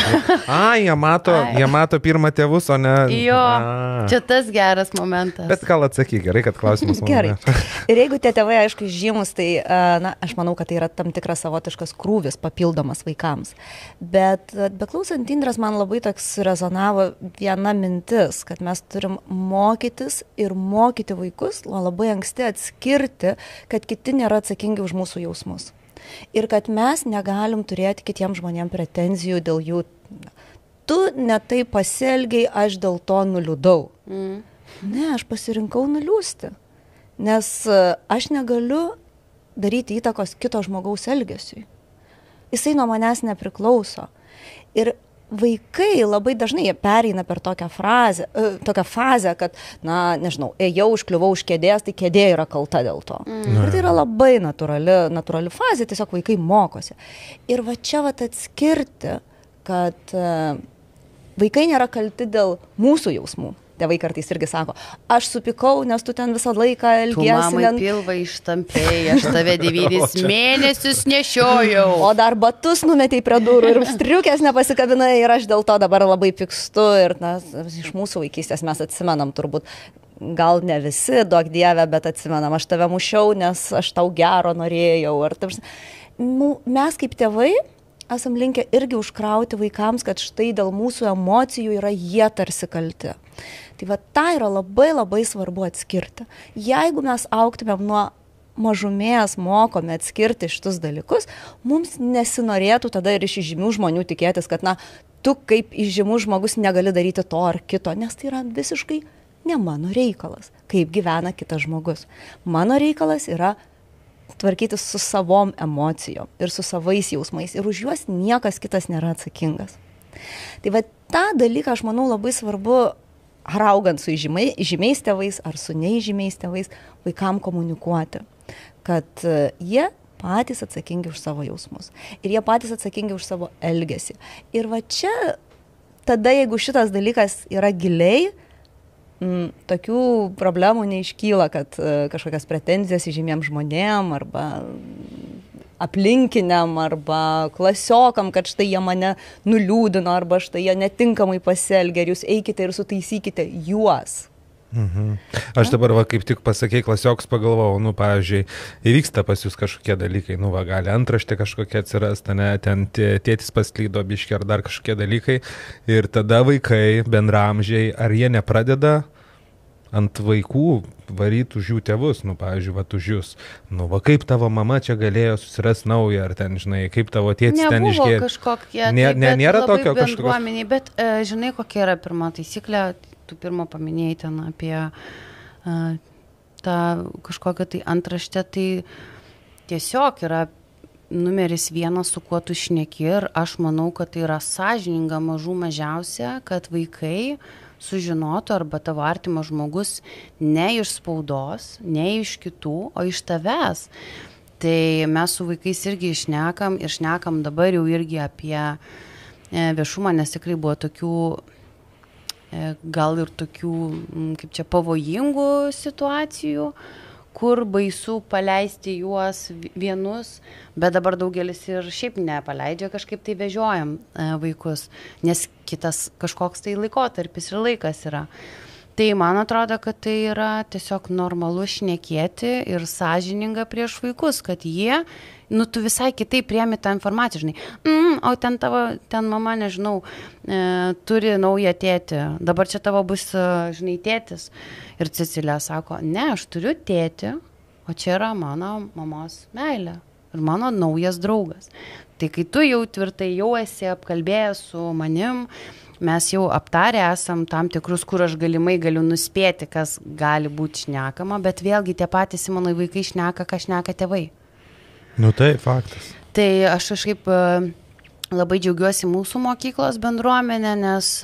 Jie mato pirmą tėvus, o ne... Jo, čia tas geras momentas. Bet gal atsakyk, gerai, kad klausimas. Gerai. Ir jeigu tie tėvai, aišku, žymus, tai, na, aš manau, kad tai yra tam tikras savotiškas krūvis papildomas vaikams. Bet beklausant Indrės, man labai toks rezonavo viena mintis, kad mes turim mokytis ir mokyti vaikus labai anksti atskirti, kad kiti nėra atsakingi už mūsų jausmus. Ir kad mes negalim turėti kitiems žmonėms pretenzijų dėl jų. Tu ne taip pasielgiai, aš dėl to nuliūdau. Ne, aš pasirinkau nuliūsti. Nes aš negaliu daryti įtakos kito žmogaus elgesiui. Jisai nuo manęs nepriklauso. Ir vaikai labai dažnai pereina per tokią fazę, kad, nežinau, ėjau, užkliuvau už kėdės, tai kėdė yra kalta dėl to. Ir tai yra labai natūrali fazė, tiesiog vaikai mokosi. Ir va čia atskirti, kad vaikai nėra kalti dėl mūsų jausmų. Tėvai kartais irgi sako, aš supikau, nes tu ten visą laiką elgiesi. Tu mamai pilvą ištampėjai, aš tave 9 mėnesius nešiojau. O dar batus numetėjai prie durų ir striukės nepasikabinai ir aš dėl to dabar labai pykstu. Ir iš mūsų vaikystės mes atsimenam turbūt, gal ne visi, duok Dieve, bet atsimenam, aš tave mušiau, nes aš tau gero norėjau. Mes kaip tėvai esam linkę irgi užkrauti vaikams, kad štai dėl mūsų emocijų yra jie tarsi kalti. Tai va, tą yra labai labai svarbu atskirti. Jeigu mes augtumėm nuo mažumės mokome atskirti šitus dalykus, mums nesinorėtų tada ir iš įžymių žmonių tikėtis, kad tu kaip įžymus žmogus negali daryti to ar kito, nes tai yra visiškai ne mano reikalas, kaip gyvena kitas žmogus. Mano reikalas yra tvarkytis su savom emocijom ir su savais jausmais ir už juos niekas kitas nėra atsakingas. Tai va, tą dalyką aš manau labai svarbu, ar augant su įžymiais tėvais ar su neįžymiais tėvais, vaikam komunikuoti, kad jie patys atsakingi už savo jausmus ir jie patys atsakingi už savo elgesį. Ir va čia, tada jeigu šitas dalykas yra giliai, tokių problemų neiškyla, kad kažkokias pretenzijas įžymiem žmonėm arba aplinkiniam arba klasiokam, kad štai jie mane nuliūdino arba štai jie netinkamai pasielgė ir jūs eikite ir sutaisykite juos. Aš dabar kaip tik pasakei klasioks, pagalvojau, pavyzdžiui, įvyksta pas jūs kažkokie dalykai, gali antraštė kažkokia atsirasti, ten tėtis pasklydo biškį ar dar kažkokie dalykai ir tada vaikai, bendramžiai, ar jie nepradeda ant vaikų varyti už jų tėvus, pavyzdžiui, už jūs. Kaip tavo mama čia galėjo susirasti naują, ar ten, žinai, kaip tavo tėtis ten išgėrė. Nebuvo kažkokie, nėra tokio bendruomeniai, bet žinai, kokia yra pirma taisyklė, tu pirmą paminėjai ten apie tą kažkokią tai antraštę, tai tiesiog yra numeris 1, su kuo tu šneki ir aš manau, kad tai yra sąžininga mažiausia, kad vaikai sužinotų arba tavo artimas žmogus ne iš spaudos, ne iš kitų, o iš tavęs. Tai mes su vaikais irgi šnekam dabar jau irgi apie viešumą, nes tikrai buvo tokių, gal ir tokių, kaip čia, pavojingų situacijų, kur baisu paleisti juos vienus, bet dabar daugelis ir šiaip nepaleidžia, kažkaip tai vežiojam vaikus, nes kitas kažkoks tai laikotarpis ir laikas yra. Tai man atrodo, kad tai yra tiesiog normalu šnekėti ir sąžininga prieš vaikus, kad jie, tu visai kitaip priemi tą informaciją, žinai, o ten mama, nežinau, turi naują tėtį, dabar čia tavo bus, žinai, tėtis. Ir Cecilija sako, ne, aš turiu tėtį, o čia yra mano mamos meilė ir mano naujas draugas. Tai kai tu jau tvirtai jau esi apkalbėjęs su manim, mes jau aptarę esam tam tikrus, kur aš galimai galiu nuspėti, kas gali būti šnekama, bet vėlgi tie patys mano vaikai šneka, ką šneka tėvai. Tai faktas. Tai aš kažkaip labai džiaugiuosi mūsų mokyklos bendruomenė, nes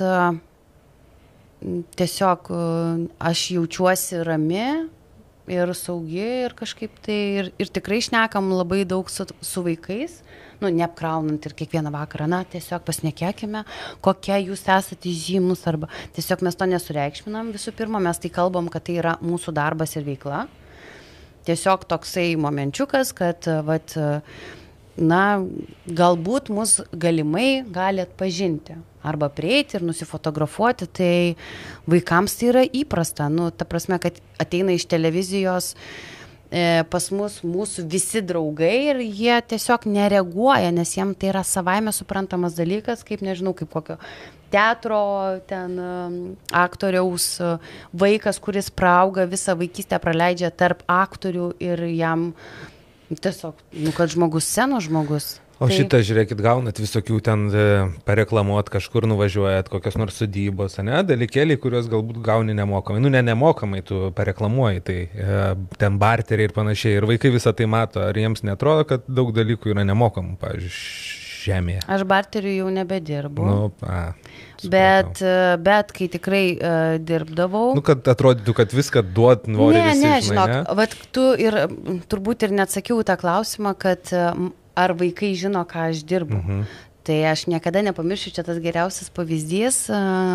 tiesiog aš jaučiuosi rami ir saugi ir kažkaip tai ir tikrai šnekam labai daug su vaikais, neapkraunant ir kiekvieną vakarą, tiesiog pašnekėkime, kokie jūs esate žymus, arba tiesiog mes to nesureikšminam. Visų pirma, mes tai kalbam, kad tai yra mūsų darbas ir veikla. Tiesiog toksai momenčiukas, kad galbūt mus galimai gali atpažinti arba prieiti ir nusifotografuoti, tai vaikams tai yra įprasta. Ta prasme, kad ateina iš televizijos pas mus mūsų visi draugai ir jie tiesiog nereaguoja, nes jiem tai yra savaime suprantamas dalykas, kaip nežinau, kaip kokio teatro ten aktoriaus vaikas, kuris praauga visą vaikystę praleidžia tarp aktorių ir jam tiesiog, kad žmogus scenos žmogus. O šitą, žiūrėkit, gaunat visokių ten pareklamuot, kažkur nuvažiuojat, kokios nors sodybos, dalykėliai, kuriuos galbūt gauni nemokamai. Nemokamai tu pareklamuoji, tai ten barteriai ir panašiai. Ir vaikai visą tai mato. Ar jiems netrodo, kad daug dalykų yra nemokamų, pavyzdžiui, žemėje. Aš barteriu jau nebedirbu. Supratau. Bet kai tikrai dirbdavau... Kad atrodytų, kad viską duot nori visi, žinok, vat tu ir turbūt ir neatsakiau tą klausimą, kad ar vaikai žino, ką aš dirbu. Tai aš niekada nepamiršiu, čia tas geriausias pavyzdys,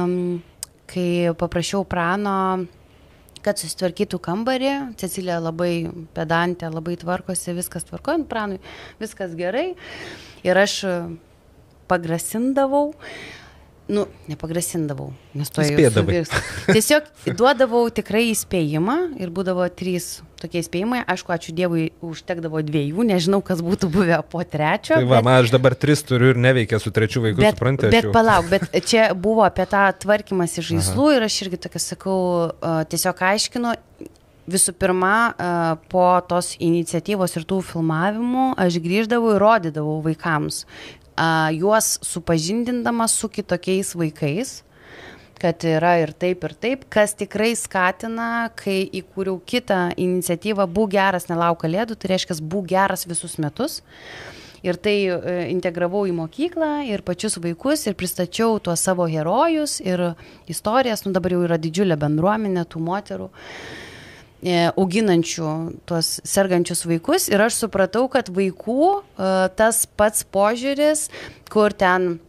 kai paprašiau Prano, kad susitvarkytų kambarį. Cecilija labai pedantė, labai tvarkosi, viskas tvarkojant Pranui, viskas gerai. Ir aš pagrasindavau, nepagrasindavau, nes to jau suvirsta. Tiesiog duodavau tikrai įspėjimą ir būdavo 3 tokie įspėjimai. Aišku, ačiū Dievui, užtekdavo 2, nežinau, kas būtų buvę po 3. Tai va, aš dabar 3 turiu ir neveikia su 3 vaiku, suprantate. Bet palauk, bet čia buvo apie tą tvarkymąsi žaislų ir aš irgi tokia sakau, tiesiog aiškinu. Visų pirma, po tos iniciatyvos ir tų filmavimų aš grįždavau ir rodydavau vaikams, juos supažindindama su kitokiais vaikais, kad yra ir taip, kas tikrai skatina, kai įkūriau kitą iniciatyvą Būk geras, nelauk kalėdų, tai reiškia Būk geras visus metus. Ir tai integravau į mokyklą ir pačius vaikus ir pristačiau tuos savo herojus ir istorijas. Dabar jau yra didžiulė bendruomenė tų moterų auginančių tuos sergančius vaikus ir aš supratau, kad vaikų tas pats požiūris, kur ten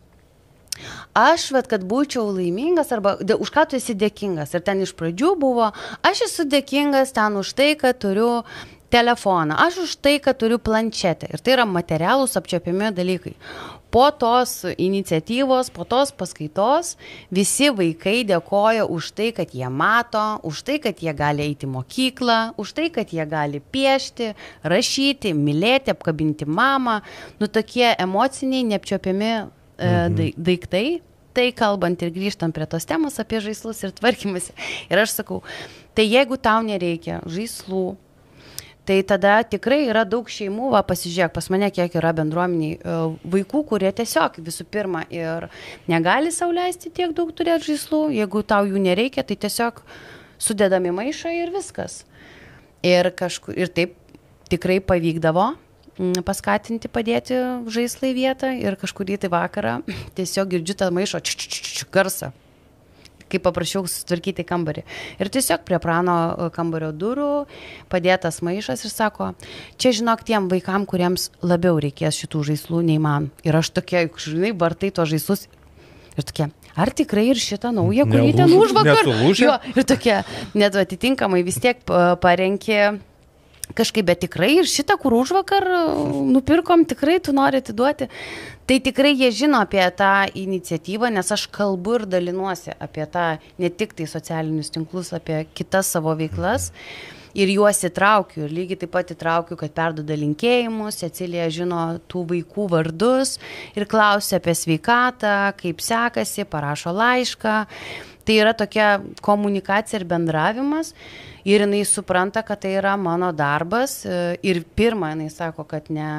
aš, kad būčiau laimingas arba už ką tu esi dėkingas. Ir ten iš pradžių buvo, aš esu dėkingas ten už tai, kad turiu telefoną, aš už tai, kad turiu planšetę. Ir tai yra materialūs apčiuopiami dalykai. Po tos iniciatyvos, po tos paskaitos, visi vaikai dėkoja už tai, kad jie mato, už tai, kad jie gali eiti į mokyklą, už tai, kad jie gali piešti, rašyti, mylėti, apkabinti mamą. Tokie emociniai, neapčiuopiami daiktai. Tai kalbant ir grįžtant prie tos temos apie žaislus ir tvarkymasi. Ir aš sakau, tai jeigu tau nereikia žaislų, tai tada tikrai yra daug šeimų, pasižiūrėk, pas mane kiek yra bendruomeniai vaikų, kurie tiesiog visų pirma ir negali sau leisti tiek daug turėti žaislų, jeigu tau jų nereikia, tai tiesiog sudedami maišą ir viskas. Ir taip tikrai pavykdavo paskatinti, padėti žaislą į vietą ir kažkurį tai vakarą tiesiog girdžiu tą maišo garsą, kai paprašiau sutvarkyti kambarį. Ir tiesiog prie Prano kambario durų padėtas maišas ir sako, čia žinok tiem vaikam, kuriems labiau reikės šitų žaislų nei man. Ir aš tokia, žinai, vartai to žaislus ir tokia, ar tikrai ir šitą naują, kurį ten užvakar? Jo, ir tokia, net atitinkamai vis tiek parenki kažkaip, bet tikrai ir šitą, kur užvakar nupirkom, tikrai tu nori atiduoti. Tai tikrai jie žino apie tą iniciatyvą, nes aš kalbu ir dalinuosi apie tą, ne tik tai socialinius tinklus, apie kitas savo veiklas. Ir juos įtraukiu. Ir lygiai taip pat įtraukiu, kad perduoda linkėjimus, Cecilija žino tų vaikų vardus ir klausia apie sveikatą, kaip sekasi, parašo laišką. Tai yra tokia komunikacija ir bendravimas. Ir jinai supranta, kad tai yra mano darbas. Ir pirmą jinai sako, kad ne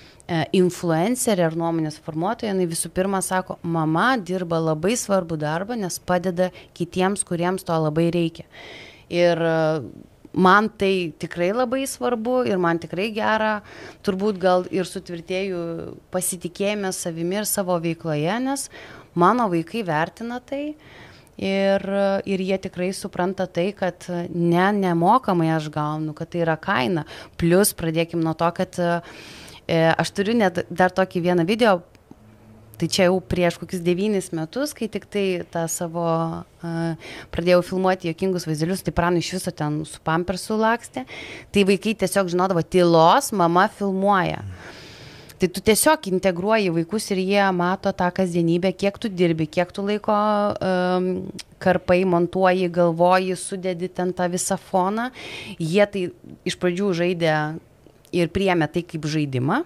influencerė ar nuomonės formuotoja, jinai visų pirma sako, mama dirba labai svarbų darbą, nes padeda kitiems, kuriems to labai reikia. Ir man tai tikrai labai svarbu ir man tikrai gera, turbūt gal ir sutvirtėjų pasitikėjime savimi ir savo veikloje, nes mano vaikai vertina tai. Ir jie tikrai supranta tai, kad nemokamai aš gaunu, kad tai yra kaina. Plus pradėkim nuo to, kad aš turiu net dar tokį vieną video, tai čia jau prieš kokius 9 metus, kai tik tai tą savo pradėjau filmuoti juokingus vaizdelius, tai Pranui iš viso ten su pampersu lakstė, tai vaikai tiesiog žinodavo, tylos mama filmuoja. Tai tu tiesiog integruoji vaikus ir jie mato tą kasdienybę, kiek tu dirbi, kiek tu laiko karpai, montuoji, galvoji, sudedi ten tą visą foną. Jie tai iš pradžių žaidė ir priėmė tai kaip žaidimą,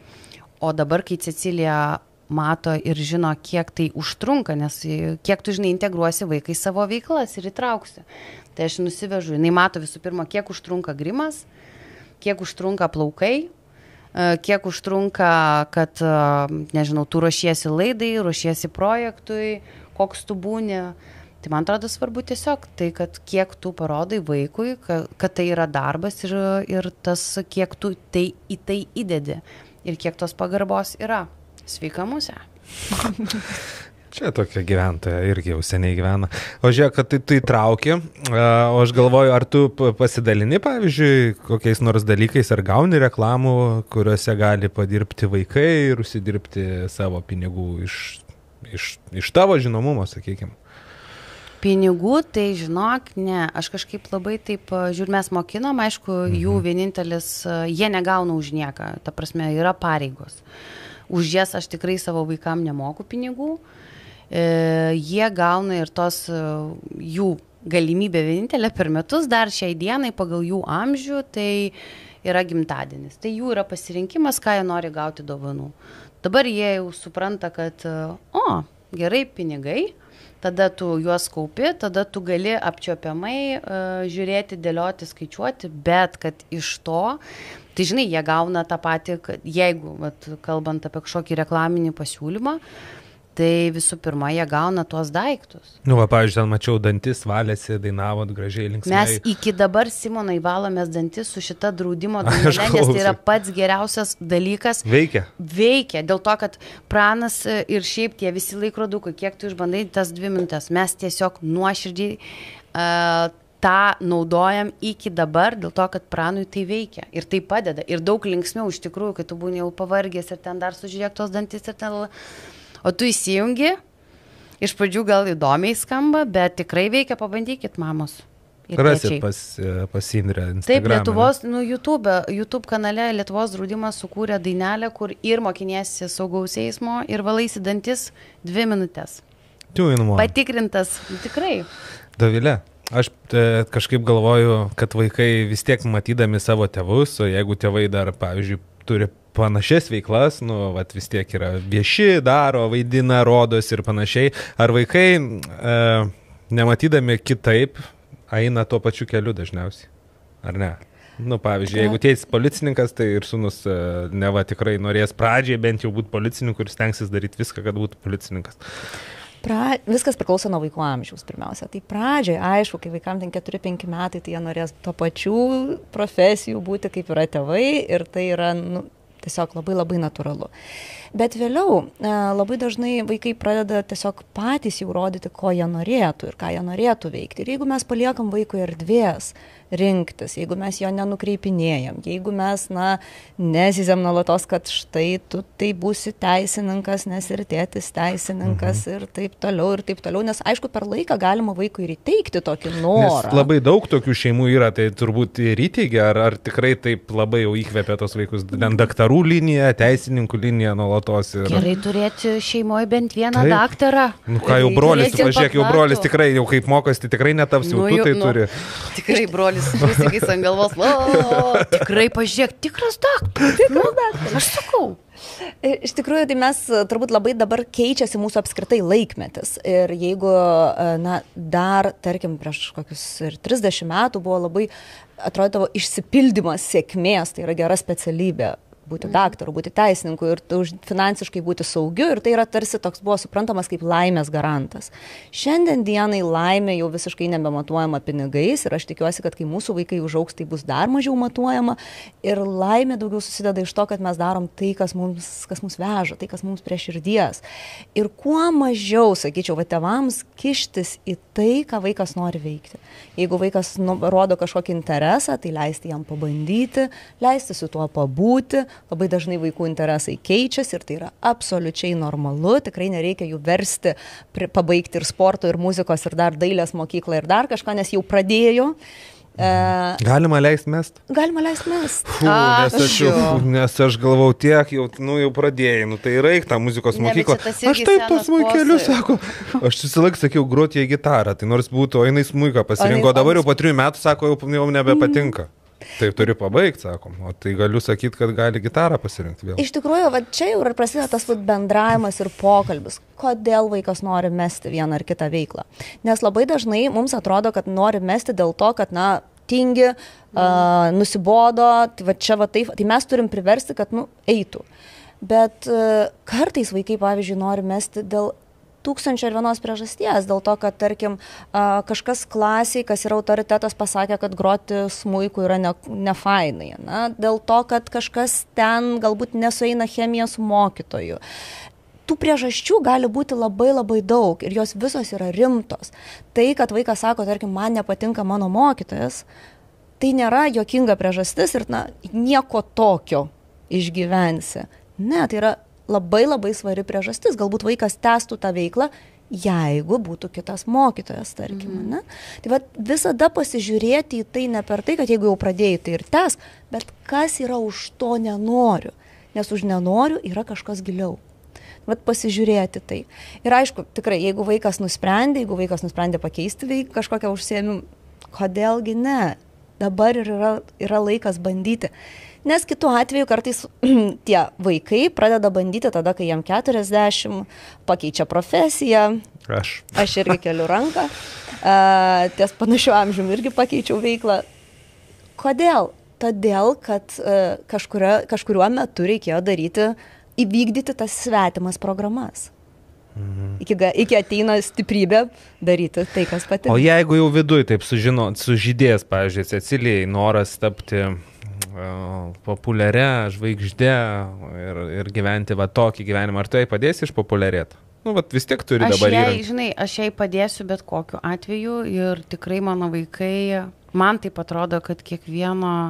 o dabar, kai Cecilija mato ir žino, kiek tai užtrunka, nes kiek tu, žinai, integruosi vaikai savo veiklas ir įtrauksi. Tai aš nusivežu, jinai mato visų pirma, kiek užtrunka grimas, kiek užtrunka plaukai, kiek užtrunka, kad, nežinau, tu ruošiesi laidai, ruošiesi projektui, koks tu būni. Tai man atrodo svarbu tiesiog tai, kad kiek tu parodai vaikui, kad tai yra darbas ir tas, kiek tu tai į tai įdedi ir kiek tos pagarbos yra. Sveika musė. Čia tokia gyventoja irgi jau seniai gyvena. O žiūrėk, kad tai trauki, o aš galvoju, ar tu pasidalini, pavyzdžiui, kokiais nors dalykais, ar gauni reklamų, kuriuose gali padirbti vaikai ir užsidirbti savo pinigų iš tavo žinomumo, sakykime. Pinigų, tai žinok, ne, aš kažkaip labai taip, žiūrėjau, mes mokinam, aišku, jų vienintelis, jie negauna už nieką, ta prasme, yra pareigos. Už jas aš tikrai savo vaikam nemoku pinigų. Jie gauna ir tos jų galimybė vienintelė per metus, dar šiai dienai pagal jų amžių, tai yra gimtadienis. Tai jų yra pasirinkimas, ką jie nori gauti dovanų. Dabar jie jau supranta, kad, gerai, pinigai, tada tu juos kaupi, tada tu gali apčiopiamai žiūrėti, dėlioti, skaičiuoti, bet kad iš to, tai žinai, jie gauna tą patį, jeigu, kalbant apie kažkokį reklaminį pasiūlymą, tai visų pirma, jie gauna tuos daiktus. Nu, pavyzdžiui, ten mačiau dantis, valėsi, dainavot gražiai, linksmai. Mes iki dabar, Simonai, valomės dantis su šita draudimo dainelė, nes tai yra pats geriausias dalykas. Veikia. Veikia, dėl to, kad pranas ir šiaip tie visi laikrodukai, kiek tu išbandai tas 2 minutės, mes tiesiog nuoširdžiai tą naudojam iki dabar, dėl to, kad pranui tai veikia. Ir tai padeda. Ir daug linksmiau iš tikrųjų, kai tu būni jau pavargęs ir ten dar sužiūrėk tos dantis ir ten... O tu įsijungi, iš pradžių gal įdomiai skamba, bet tikrai veikia, pabandykit, mamos. Rasit pas Indrę Instagram'e. Taip, Lietuvos, YouTube kanale Lietuvos draudimas sukūrė dainelę, kur ir mokiniesi saugaus eismo ir valaisi dantis 2 minutės. Patikrintas, tikrai. Dovilė, aš kažkaip galvoju, kad vaikai vis tiek matydami savo tėvus, o jeigu tėvai dar, pavyzdžiui, turi panašias veiklas, vis tiek yra vieši, daro, vaidina, rodos ir panašiai. Ar vaikai, nematydami kitaip, eina tuo pačiu keliu dažniausiai? Ar ne? Pavyzdžiui, jeigu tėtis policininkas, tai ir sūnus tikrai norės pradžiai bent jau būti policininku ir stengsis daryti viską, kad būtų policininkas. Viskas priklauso nuo vaikų amžiaus pirmiausia. Tai pradžiai, aišku, kai vaikams 4-5 metai, tai jie norės to pačių profesijų būti, kaip yra tėvai, ir tai yra tiesiog labai labai natūralu. Bet vėliau labai dažnai vaikai pradeda tiesiog patys jau rodyti, ko jie norėtų ir ką jie norėtų veikti. Ir jeigu mes paliekam vaikui erdvės rinktis, jeigu mes jo nenukreipinėjam, jeigu mes, nesizėm nuolatos, kad štai tu tai būsi teisininkas, nes ir tėtis teisininkas ir taip toliau, nes aišku, per laiką galima vaikui ir įteikti tokį norą. Nes labai daug tokių šeimų yra, tai turbūt ir įteigia, ar tikrai taip labai jau įkvėpia tos vaikus, daktarų linija, teisininkų linija nuolatos. Gerai turėti šeimoje bent vieną daktarą. Ką jau brolis, tu pažiūrėk, jau brolis tikrai, jau kaip mokosi, tikrai netaps, jau tu tai turi. Tikrai brolis. Susikais ant galvos, tikrai pažiūrėk, tikras daktaras. Aš sakau. Iš tikrųjų, tai mes turbūt labai dabar keičiasi mūsų apskritai laikmetis. Ir jeigu, dar, tarkim, prieš kokius ir 30 metų buvo labai, atrodydavo, išsipildymas sėkmės, tai yra gera specialybė. Būti daktaru, būti teisininku ir finansiškai būti saugiu, ir tai yra tarsi toks buvo suprantamas kaip laimės garantas. Šiandien dienai laimė jau visiškai nebematuojama pinigais ir aš tikiuosi, kad kai mūsų vaikai užaugs, tai bus dar mažiau matuojama ir laimė daugiau susideda iš to, kad mes darom tai, kas mus veža, tai, kas mums prie širdies. Ir kuo mažiau, sakyčiau, tėvams kištis į tai, ką vaikas nori veikti. Jeigu vaikas rodo kažkokį interesą, tai leisti jam pabandyti, leisti su tuo pabūti. Labai dažnai vaikų interesai keičiasi ir tai yra absoliučiai normalu, tikrai nereikia jų versti pabaigti ir sporto, ir muzikos, ir dar dailės mokyklą, ir dar kažką, nes jau pradėjo. Galima leisti mest? Galima leisti mest. Nes aš galvau tiek, jau pradėjai, tai reik tą muzikos mokyklą. Aš taip to smuikeliu, sako. Aš susilaik sakiau, groti į gitarą, tai nors būtų, jinai smuiką pasirinko, dabar jau po 3 metų, sako, jau nebepatinka. Taip turi pabaigti, sakom, o tai galiu sakyti, kad gali gitarą pasirinkti vėl. Iš tikrųjų, čia jau ir prasideda tas bendravimas ir pokalbis, kodėl vaikas nori mesti vieną ar kitą veiklą. Nes labai dažnai mums atrodo, kad nori mesti dėl to, kad, tingi, nusibodo, tai mes turim priversti, kad, eitų. Bet kartais vaikai, pavyzdžiui, nori mesti dėl 1001 priežasties, dėl to, kad, tarkim, kažkas klasiai, kas yra autoritetas, pasakė, kad groti smuiku yra nefainai, dėl to, kad kažkas ten galbūt nesueina chemija su mokytoju. Tų priežasčių gali būti labai labai daug ir jos visos yra rimtos. Tai, kad vaikas sako, tarkim, man nepatinka mano mokytojas, tai nėra juokinga priežastis ir nieko tokio išgyvensi. Ne, tai yra labai labai svari priežastis. Galbūt vaikas tęstų tą veiklą, jeigu būtų kitas mokytojas, tarkim. Ne? Tai va, visada pasižiūrėti į tai ne per tai, kad jeigu jau pradėjai, tai ir tęsk, bet kas yra už to nenoriu. Nes už nenoriu yra kažkas giliau. Vat pasižiūrėti tai. Ir aišku, tikrai, jeigu vaikas nusprendė pakeisti kažkokią užsiėmimą, kodėlgi ne? Dabar yra laikas bandyti. Nes kitu atveju kartais tie vaikai pradeda bandyti tada, kai jam 40, pakeičia profesiją. Aš irgi keliu ranką. Ties panašiu amžiumi irgi pakeičiau veiklą. Kodėl? Todėl, kad kažkuriuo metu reikėjo įvykdyti tas svetimas programas. Iki ateina stiprybė daryti tai, kas patinka. O jeigu jau viduj taip sužydės, pavyzdžiui, Cecilijai noras tapti populiaria žvaigždė ir gyventi tokį gyvenimą, ar tu jai padėsi išpopuliarėti? Vis tiek turi dabar įrankį. Aš jai padėsiu bet kokiu atveju ir tikrai mano vaikai, man taip atrodo, kad kiekvieno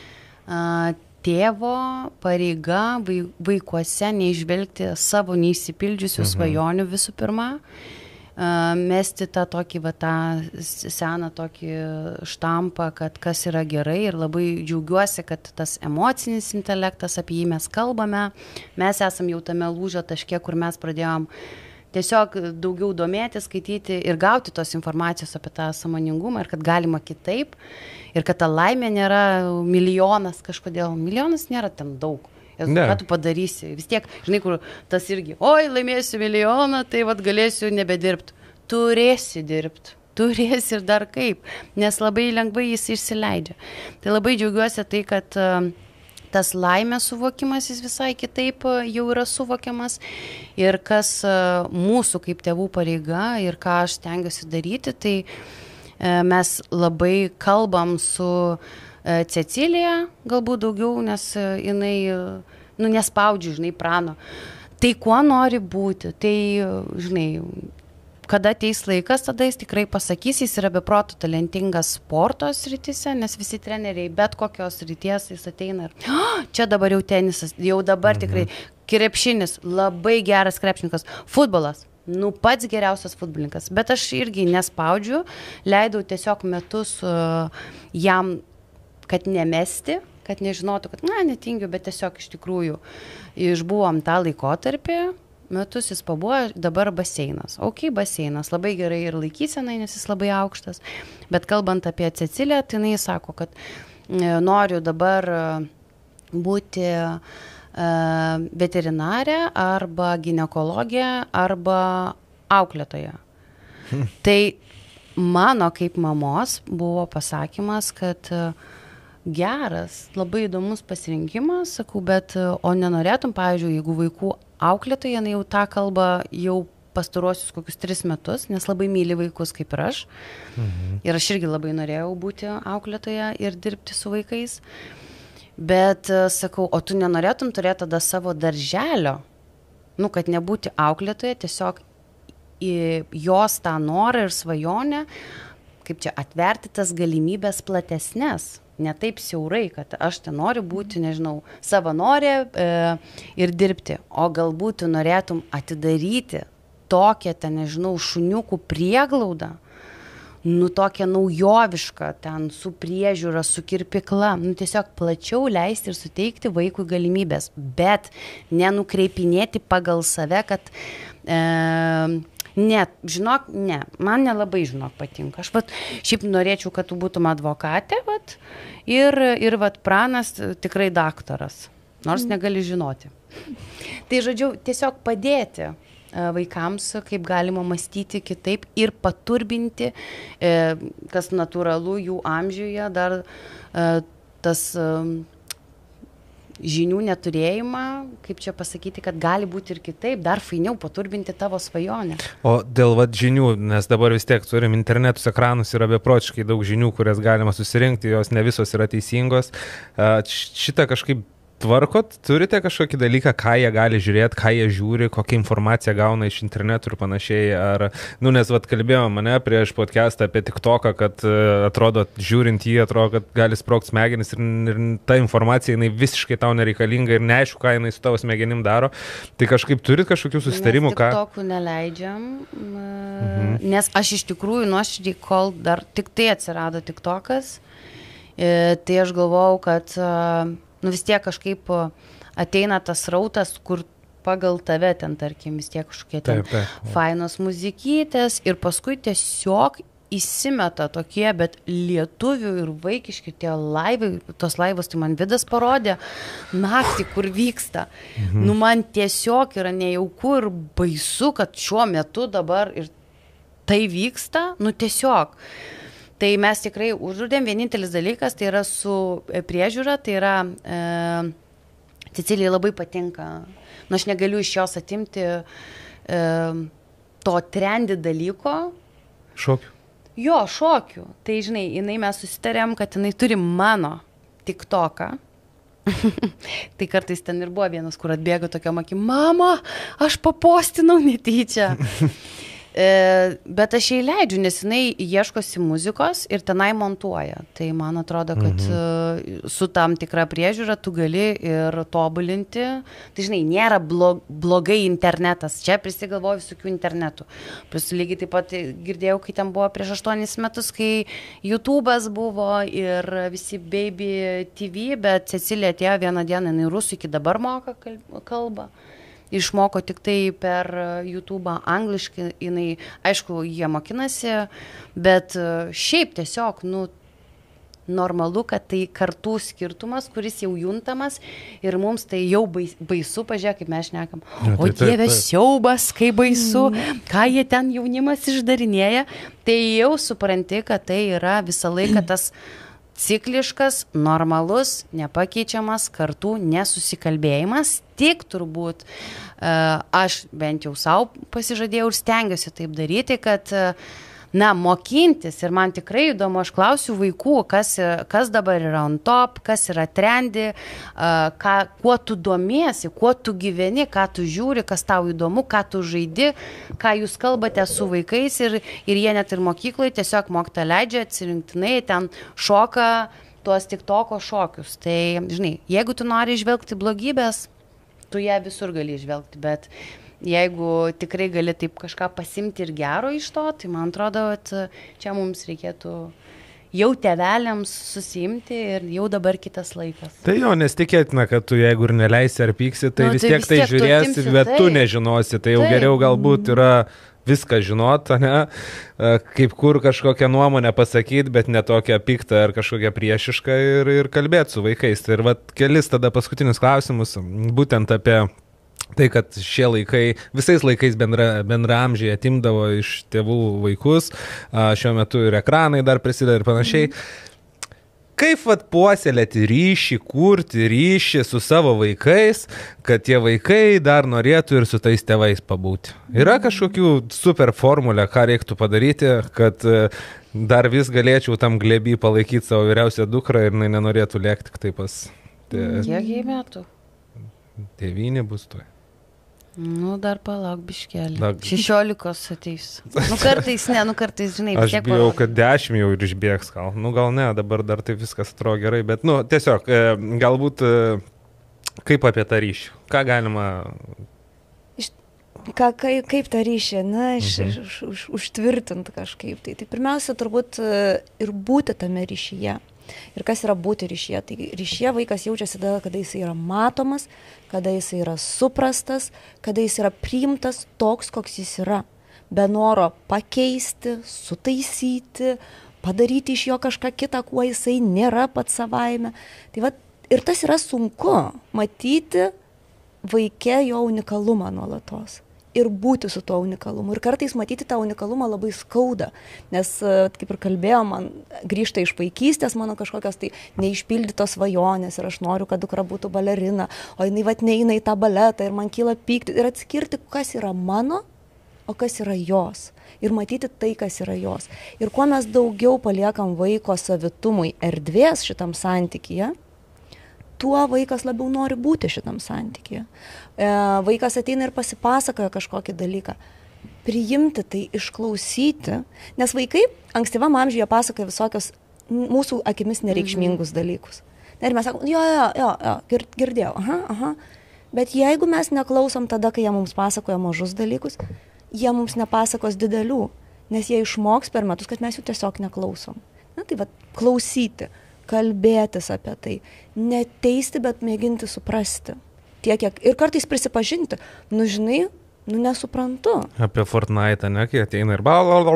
tėvo pareiga vaikuose neižvelgti savo neįsipildžiusių svajonių visų pirma, mesti tą tokį, tą seną tokį štampą, kad kas yra gerai ir labai džiaugiuosi, kad tas emocinis intelektas, apie jį mes kalbame, mes esam jau tame lūžio taške, kur mes pradėjom tiesiog daugiau domėtis, skaityti ir gauti tos informacijos apie tą sąmoningumą ir kad galima kitaip. Ir kad ta laimė nėra milijonas kažkodėl. Milijonas nėra ten daug. Ką tu padarysi? Vis tiek, žinai, kur tas irgi, laimėsiu milijoną, tai galėsiu nebedirbti. Turėsi dirbti. Turėsi ir dar kaip. Nes labai lengvai jis išsileidžia. Tai labai džiaugiuosi tai, kad tas laimės suvokimas jis visai kitaip jau yra suvokiamas. Ir kas mūsų kaip tėvų pareiga ir ką aš stengiuosi daryti, tai mes labai kalbam su Cecilija, galbūt daugiau, nes jinai, nespaudžiu, žinai, prano. Tai kuo nori būti, tai, žinai, kada ateis laikas, tada jis tikrai pasakys, jis yra beprotų talentingas sporto srityse, nes visi treneriai bet kokios srities jis ateina ir čia dabar jau tenisas, jau dabar tikrai krepšinis, labai geras krepšininkas, futbolas. Pats geriausias futbolininkas, bet aš irgi nespaudžiu, leidau tiesiog metus jam, kad nemesti, kad nežinotų, kad netingiu, bet tiesiog iš tikrųjų išbuvom tą laikotarpį, metus jis pabuvo, dabar baseinas. Baseinas, labai gerai ir laikysenai, nes jis labai aukštas, bet kalbant apie Ceciliją, tai jinai sako, kad noriu dabar būti veterinarė arba ginekologė arba auklėtoja. Tai mano kaip mamos buvo pasakymas, kad geras, labai įdomus pasirinkimas, sakau, bet o nenorėtum, pavyzdžiui, jeigu vaikų auklėtoja, jau tą kalbą jau pastaruosius kokius 3 metus, nes labai myli vaikus kaip ir aš. Ir aš irgi labai norėjau būti auklėtoja ir dirbti su vaikais. Bet sakau, o tu nenorėtum turėti tada savo darželio, kad nebūti auklėtoje, tiesiog jos tą norą ir svajonę, kaip čia atverti tas galimybės platesnės, ne taip siaurai, kad aš ten noriu būti, nežinau, savanorė ir dirbti, o galbūt tu norėtum atidaryti tokią, ten, nežinau, šuniukų prieglaudą, tokia naujoviška, ten su priežiūra, su kirpikla, tiesiog plačiau leisti ir suteikti vaikui galimybės, bet nenukreipinėti pagal save, kad man nelabai, patinka. Aš šiaip norėčiau, kad tu būtum advokatė, ir pranas tikrai daktaras, nors negali žinoti. Tai, žodžiu, tiesiog padėti vaikams, kaip galima mąstyti kitaip ir paturbinti, kas natūralu jų amžiuje, dar tas žinių neturėjimą, kaip čia pasakyti, kad gali būti ir kitaip, dar fainiau paturbinti tavo svajonę. O dėl žinių, nes dabar vis tiek turim internetus, ekranus, yra beprotiškai daug žinių, kurias galima susirinkti, jos ne visos yra teisingos. Šitą kažkaip tvarkot, turite kažkokį dalyką, ką jie gali žiūrėti, ką jie žiūri, kokią informaciją gauna iš internetų ir panašiai. Ar, nes kalbėjome mane prieš podcastą apie TikToką, kad atrodo, žiūrint jį, atrodo, kad gali sprogti smegenis ir ta informacija, jinai visiškai tau nereikalinga ir neaišku, ką jinai su tavo smegenim daro. Tai kažkaip turit kažkokių susitarimų, ką... Mes TikTokų neleidžiam, nes aš iš tikrųjų nuoširdžiai, kol dar tik tai atsirado TikTokas, tai aš galvojau, kad vis tiek kažkaip ateina tas rautas, kur pagal tave ten, tarkim, vis tiek kažkokie ten fainos muzikytės ir paskui tiesiog įsimeta tokie, bet lietuvių ir vaikiški tie laivai, tos laivos, tai man Vidas parodė naktį, kur vyksta. Man tiesiog yra nejauku ir baisu, kad šiuo metu dabar ir tai vyksta, tiesiog. Tai mes tikrai uždraudėm, vienintelis dalykas, tai yra su priežiūra, tai yra Cecilijai labai patinka, aš negaliu iš jos atimti to trendy dalyko. Šokių? Jo, šokių. Tai žinai, mes susitarėm, kad jinai turi mano TikToką. Tai kartais ten ir buvo vienas, kur atbėgo tokiom akim, mama, aš papostinau netyčia. Bet aš jai leidžiu, nes jinai ieškosi muzikos ir tenai montuoja. Tai man atrodo, kad su tam tikra priežiūra tu gali ir tobulinti. Tai žinai, nėra blogai internetas. Čia prisigalvoju visokių internetų. Plus lygiai taip pat girdėjau, kai ten buvo prieš 8 metus, kai YouTube'as buvo ir visi Baby TV, bet Cecilija atėjo vieną dieną, jinai rusų iki dabar moka kalbą. Išmoko tik tai per YouTube'ą angliškai, jinai, aišku, jie mokinasi, bet šiaip tiesiog, normalu, kad tai kartų skirtumas, kuris jau juntamas ir mums tai jau baisu, pažiūrėk, kaip mes šnekam. O Dieve, siaubas, kaip baisu, ką jie ten jaunimas išdarinėja, tai jau supranti, kad tai yra visą laiką tas cikliškas, normalus, nepakeičiamas kartų nesusikalbėjimas, tik turbūt aš bent jau savo pasižadėjau ir stengiuosi taip daryti, kad mokintis ir man tikrai įdomu, aš klausiu vaikų, kas dabar yra on top, kas yra trendy, kuo tu domiesi, kuo tu gyveni, ką tu žiūri, kas tau įdomu, ką tu žaidi, ką jūs kalbate su vaikais ir jie net ir mokykloje tiesiog mokytoja leidžia atsirinktinai, ten šoka tuos TikToko šokius. Tai, žinai, jeigu tu nori išvelgti blogybės, tu ją visur gali išvelgti, bet jeigu tikrai gali taip kažką pasimti ir gero iš to, tai man atrodo, kad čia mums reikėtų jau tėveliams susiimti ir jau dabar kitas laikas. Tai jo, nes tikėtina, kad tu jeigu ir neleisi ar pyksi, tai vis tiek tai žiūrėsi, bet tu nežinosi, tai jau geriau galbūt yra viską žinot, ne? Kaip kur kažkokią nuomonę pasakyti, bet ne tokią piktą ar kažkokią priešišką ir kalbėti su vaikais. Ir kelis tada paskutinius klausimus, būtent apie tai, kad šie laikai, visais laikais bendraamžiai atimdavo iš tėvų vaikus, šiuo metu ir ekranai dar prisideda ir panašiai. Kaip puoselėti ryšį, kurti ryšį su savo vaikais, kad tie vaikai dar norėtų ir su tais tėvais pabūti? Yra kažkokių super formulė, ką reiktų padaryti, kad dar vis galėčiau tam glėby palaikyti savo vyriausią dukrą ir jinai nenorėtų lėkti tik taip pas... Kiek jai metų? 9 bus tuoj. Dar palauk biškelį. 16 ateis. Kartais ne, kartais, žinai, aš bijau, kad 10 jau ir išbėgs gal. Gal ne, dabar dar tai viskas atrodo gerai, bet, tiesiog, galbūt kaip apie tą ryšį? Ką galima... Kaip tą ryšį, užtvirtinti kažkaip. Tai pirmiausia, turbūt ir būti tame ryšyje. Ir kas yra būti ryšyje? Tai ryšyje vaikas jaučiasi tada, kada jis yra matomas, kada jis yra suprastas, kada jis yra priimtas toks, koks jis yra. Be noro pakeisti, sutaisyti, padaryti iš jo kažką kitą, kuo jisai nėra pats savaime. Tai ir tas yra sunku, matyti vaike jo unikalumą nuolatos. ir būti su tuo unikalumu. Ir kartais matyti tą unikalumą labai skauda, nes, kaip ir kalbėjau, man grįžta iš vaikystės mano kažkokios tai neišpildytos svajonės ir aš noriu, kad dukra būtų balerina, o jinai vat neina į tą baletą ir man kyla pykti ir atskirti, kas yra mano, o kas yra jos. Ir matyti tai, kas yra jos. Ir kuo mes daugiau paliekam vaiko savitumui erdvės šitam santykyje, tuo vaikas labiau nori būti šitam santykyje. Vaikas ateina ir pasipasakoja kažkokį dalyką. Priimti tai, išklausyti, nes vaikai ankstyvam amžiuje pasakoja visokios mūsų akimis nereikšmingus dalykus. Ir mes sakom, jo, girdėjau, aha. Bet jeigu mes neklausom tada, kai jie mums pasakoja mažus dalykus, jie mums nepasakos didelių, nes jie išmoks per metus, kad mes jų tiesiog neklausom. Na tai va, klausyti. Kalbėtis apie tai, neteisti, bet mėginti suprasti. Tiek, ir kartais prisipažinti, žinai, nesuprantu. Apie Fortnite, ne, kai ateina ir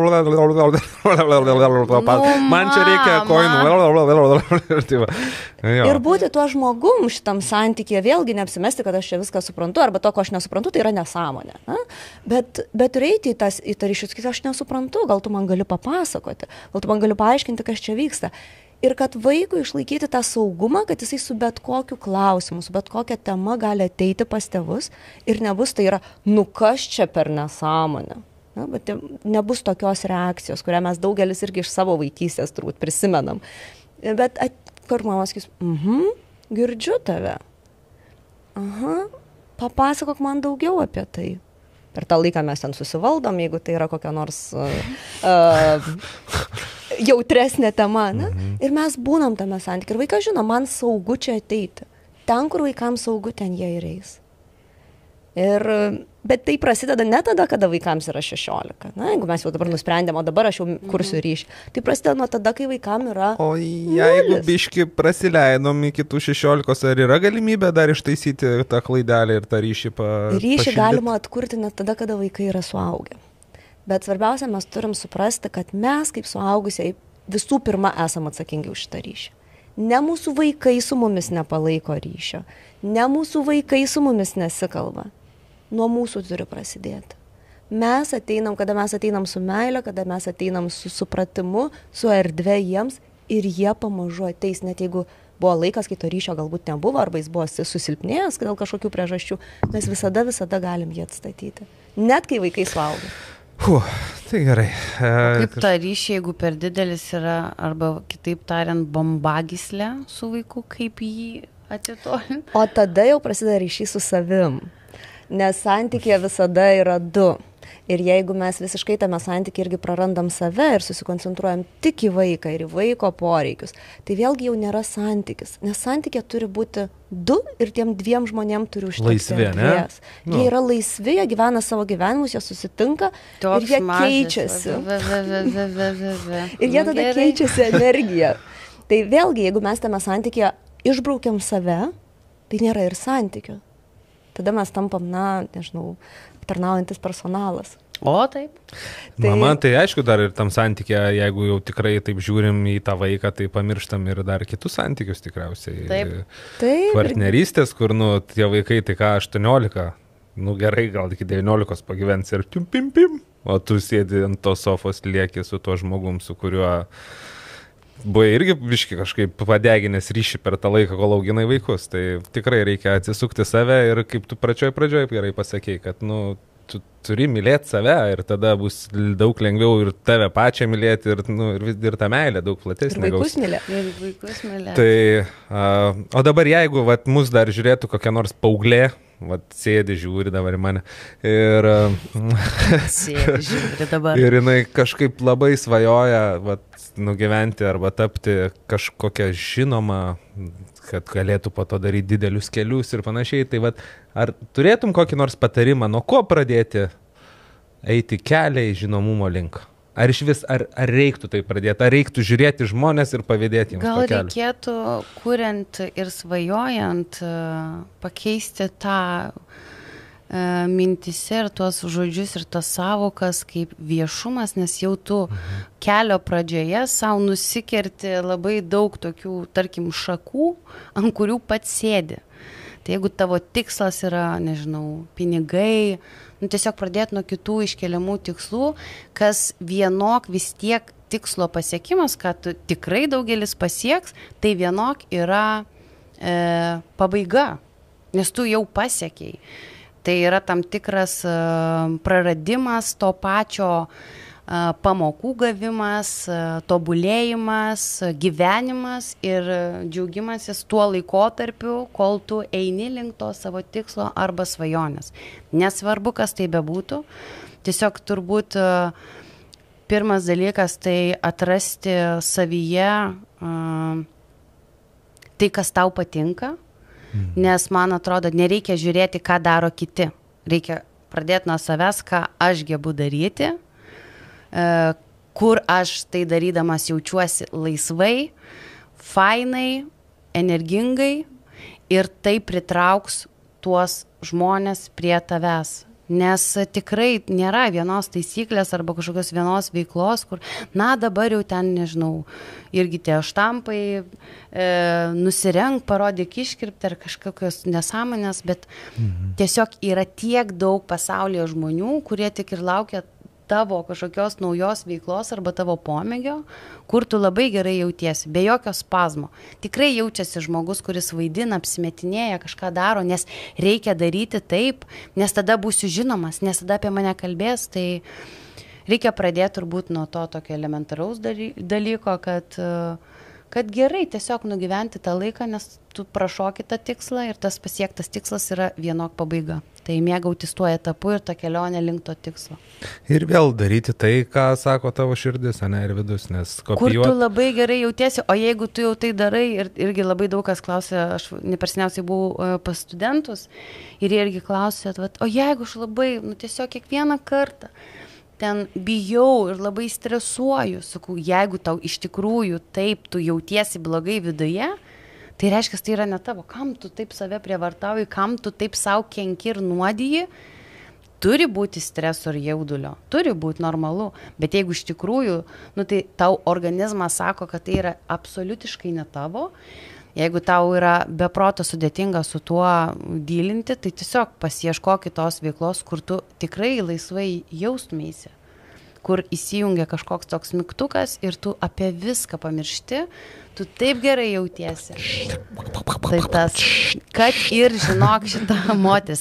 man čia reikia koinų. Ir būti tuo žmogum šitam santykėje, vėlgi neapsimesti, kad aš čia viską suprantu, arba to, ko aš nesuprantu, tai yra nesąmonė. Na? Bet reiti į tą ryšius, kai aš nesuprantu, gal tu man gali papasakoti, gal tu man gali paaiškinti, kas čia vyksta. Ir kad vaikui išlaikyti tą saugumą, kad jisai su bet kokiu klausimu, su bet kokia tema gali ateiti pas tėvus ir nebus tai yra, kas čia per nesąmonę. Na, bet nebus tokios reakcijos, kurią mes daugelis irgi iš savo vaikystės turbūt prisimenam. Bet kur mama sakys, girdžiu tave. Papasakok man daugiau apie tai. Per tą laiką mes ten susivaldom, jeigu tai yra kokia nors jautresnė tema, ne? Ir mes būnam tame santykiu. Ir vaikas žino, man saugu čia ateiti. Ten, kur vaikams saugu, ten jie ir eis. Bet tai prasideda ne tada, kada vaikams yra 16. Na, jeigu mes jau dabar nusprendėm, o dabar aš jau kursiu ryšį. Tai prasideda nuo tada, kai vaikam yra O jeigu biški prasileidom iki tų 16, ar yra galimybė dar ištaisyti tą klaidelę ir tą ryšį Ryšį galima atkurti net tada, kada vaikai yra suaugę. Bet svarbiausia, mes turim suprasti, kad mes kaip suaugusiai visų pirma esam atsakingi už šitą ryšį. Ne mūsų vaikai su mumis nepalaiko ryšio, ne mūsų vaikai su mumis nesikalba. Nuo mūsų turi prasidėti. Mes ateinam, kada mes ateinam su meile, kada mes ateinam su supratimu, su erdve jiems ir jie pamažu ateis, net jeigu buvo laikas, kai to ryšio galbūt nebuvo, arba jis buvo susilpnėjęs dėl kažkokių priežasčių, mes visada galim jį atstatyti. Net kai vaikai suauga. Tai gerai. Kaip tą ryšį, jeigu per didelis yra, arba kitaip tariant, bombagyslė su vaiku, kaip jį atitolinti? O tada jau prasideda ryšys su savim. Nes santykėje visada yra du. Ir jeigu mes visiškai tame santykiai irgi prarandam save ir susikoncentruojam tik į vaiką ir į vaiko poreikius, tai vėlgi jau nėra santykis. Nes santykė turi būti du ir tiem dviem žmonėm turi užtekti erdvės. Jie yra laisvi, jie gyvena savo gyvenimus, jie susitinka ir jie keičiasi. Ir jie tada keičiasi energiją. Tai vėlgi, jeigu mes tame santykėje išbraukiam save, tai nėra ir santykio. Tada mes tampam, tarnaujantis personalas. O, taip. Mama, tai aišku, dar ir tam santykė, jeigu jau tikrai taip žiūrim į tą vaiką, tai pamirštam ir dar kitus santykius tikriausiai. Taip. Partnerystės, kur, tie vaikai, tai ką, 18, gerai, gal iki 19 pagyvens ir pim, o tu sėdi ant tos sofos, lieki su tuo žmogum, su kuriuo buvai irgi biški kažkaip padeginęs ryšį per tą laiką, kol auginai vaikus. Tai tikrai reikia atsisukti save ir kaip tu pradžioje gerai pasakei, kad tu turi mylėti save ir tada bus daug lengviau ir tave pačią mylėti ir ta meilė daug platesnė. Ir vaikus mylėti. Tai, o dabar jeigu mus dar žiūrėtų kokia nors paauglė, sėdi, žiūri dabar į mane ir sėdi, žiūri dabar. Ir jinai kažkaip labai svajoja nugyventi arba tapti kažkokią žinomą, kad galėtų po to daryti didelius kelius ir panašiai. Tai ar turėtum kokį nors patarimą, nuo ko pradėti eiti kelią į žinomumo link? Ar iš vis, ar reiktų tai pradėti, ar reiktų žiūrėti žmonės ir pavydėti jiems to kelio? Gal reikėtų, kuriant ir svajojant, pakeisti tą mintise ir tuos žodžius ir tas savokas kaip viešumas, nes jau tu kelio pradžioje savo nusikerti labai daug tokių, tarkim, šakų, ant kurių pats sėdi. Tai jeigu tavo tikslas yra, nežinau, pinigai, nu, tiesiog pradėti nuo kitų iškeliamų tikslų, kas vienok vis tiek tikslo pasiekimas, kad tikrai daugelis pasieks, tai vienok yra pabaiga, nes tu jau pasiekiai. Tai yra tam tikras praradimas to pačio pamokų gavimas, tobulėjimas, gyvenimas ir džiaugimasis tuo laikotarpiu, kol tu eini link to savo tikslo arba svajonės. Nesvarbu, kas tai bebūtų. Tiesiog turbūt pirmas dalykas tai atrasti savyje tai, kas tau patinka, nes man atrodo, nereikia žiūrėti, ką daro kiti. Reikia pradėti nuo savęs, ką aš gebu daryti, kur aš tai darydamas jaučiuosi laisvai, fainai, energingai ir tai pritrauks tuos žmonės prie tavęs. Nes tikrai nėra vienos taisyklės arba kažkokios vienos veiklos, kur, na, dabar jau ten, nežinau, irgi tie štampai, nusirenk, parodyk iškirpti ar kažkokios nesąmonės, bet tiesiog yra tiek daug pasaulyje žmonių, kurie tik ir laukia tavo kažkokios naujos veiklos arba tavo pomėgio, kur tu labai gerai jautiesi, be jokio spazmo. Tikrai jaučiasi žmogus, kuris vaidina, apsimetinėja, kažką daro, nes reikia daryti taip, nes tada būsiu žinomas, nes tada apie mane kalbės, tai reikia pradėti turbūt nuo to tokio elementaraus dalyko, kad gerai tiesiog nugyventi tą laiką, nes tu prašoki tą tikslą ir tas pasiektas tikslas yra vienok pabaiga. Tai mėgautis tuo etapu ir tą kelionę link to tikslo. Ir vėl daryti tai, ką sako tavo širdis, ne, ir vidus, nes kopijuoti. Kur tu labai gerai jautiesi, o jeigu tu jau tai darai, ir irgi labai daug kas klausė, aš neperseniausiai buvau pas studentus, ir jie irgi klausė, o jeigu aš labai, tiesiog kiekvieną kartą ten bijau ir labai stresuoju, sakau, jeigu tau iš tikrųjų taip tu jautiesi blogai viduje, tai reiškia, tai yra ne tavo. Kam tu taip save prievartauji, kam tu taip savo kenki ir nuodiji, turi būti streso ir jaudulio, turi būti normalu. Bet jeigu iš tikrųjų, tai tau organizmas sako, kad tai yra absoliutiškai ne tavo, jeigu tau yra beproto sudėtinga su tuo dylinti, tai tiesiog pasieškok kitos veiklos, kur tu tikrai laisvai jaustumėsi, kur įsijungia kažkoks toks mygtukas ir tu apie viską pamiršti, tu taip gerai jautiesi. Tai tas, kad ir žinok šitą moteris.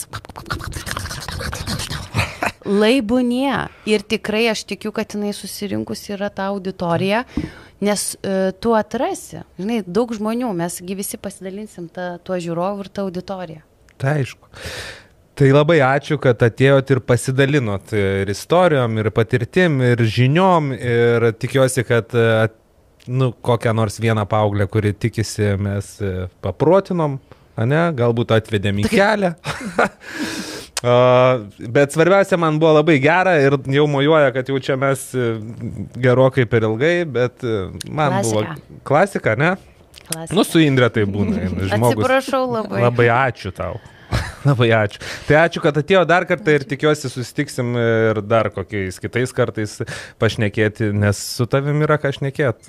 Laibūnie. Ir tikrai aš tikiu, kad jinai susirinkus yra ta auditorija, nes tu atrasi, žinai, daug žmonių, mesgi visi pasidalinsim tuo žiūrovu ir tą auditoriją. Tai aišku. Tai labai ačiū, kad atėjot ir pasidalinot ir istorijom, ir patirtim, ir žiniom, ir tikiuosi, kad kokią nors vieną paauglę, kuri tikisi, mes paprotinom, ne, galbūt atvedėm į kelią. Bet svarbiausia, man buvo labai gera ir jau mojuoja, kad jau čia mes gerokai per ilgai, bet man buvo klasika, ne? Klasika. Su Indre tai būna. Žmogus. Atsiprašau labai. Labai ačiū tau. Labai ačiū. Tai ačiū, kad atėjo dar kartą ir tikiuosi susitiksim ir dar kokiais kitais kartais pašnekėti, nes su tavim yra ką šnekėti.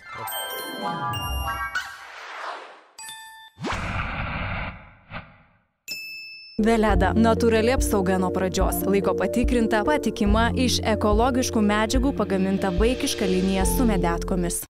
Veleda. Natūrali apsauga nuo pradžios. Laiko patikrinta, patikima, iš ekologiškų medžiagų pagaminta vaikiška linija su medetkomis.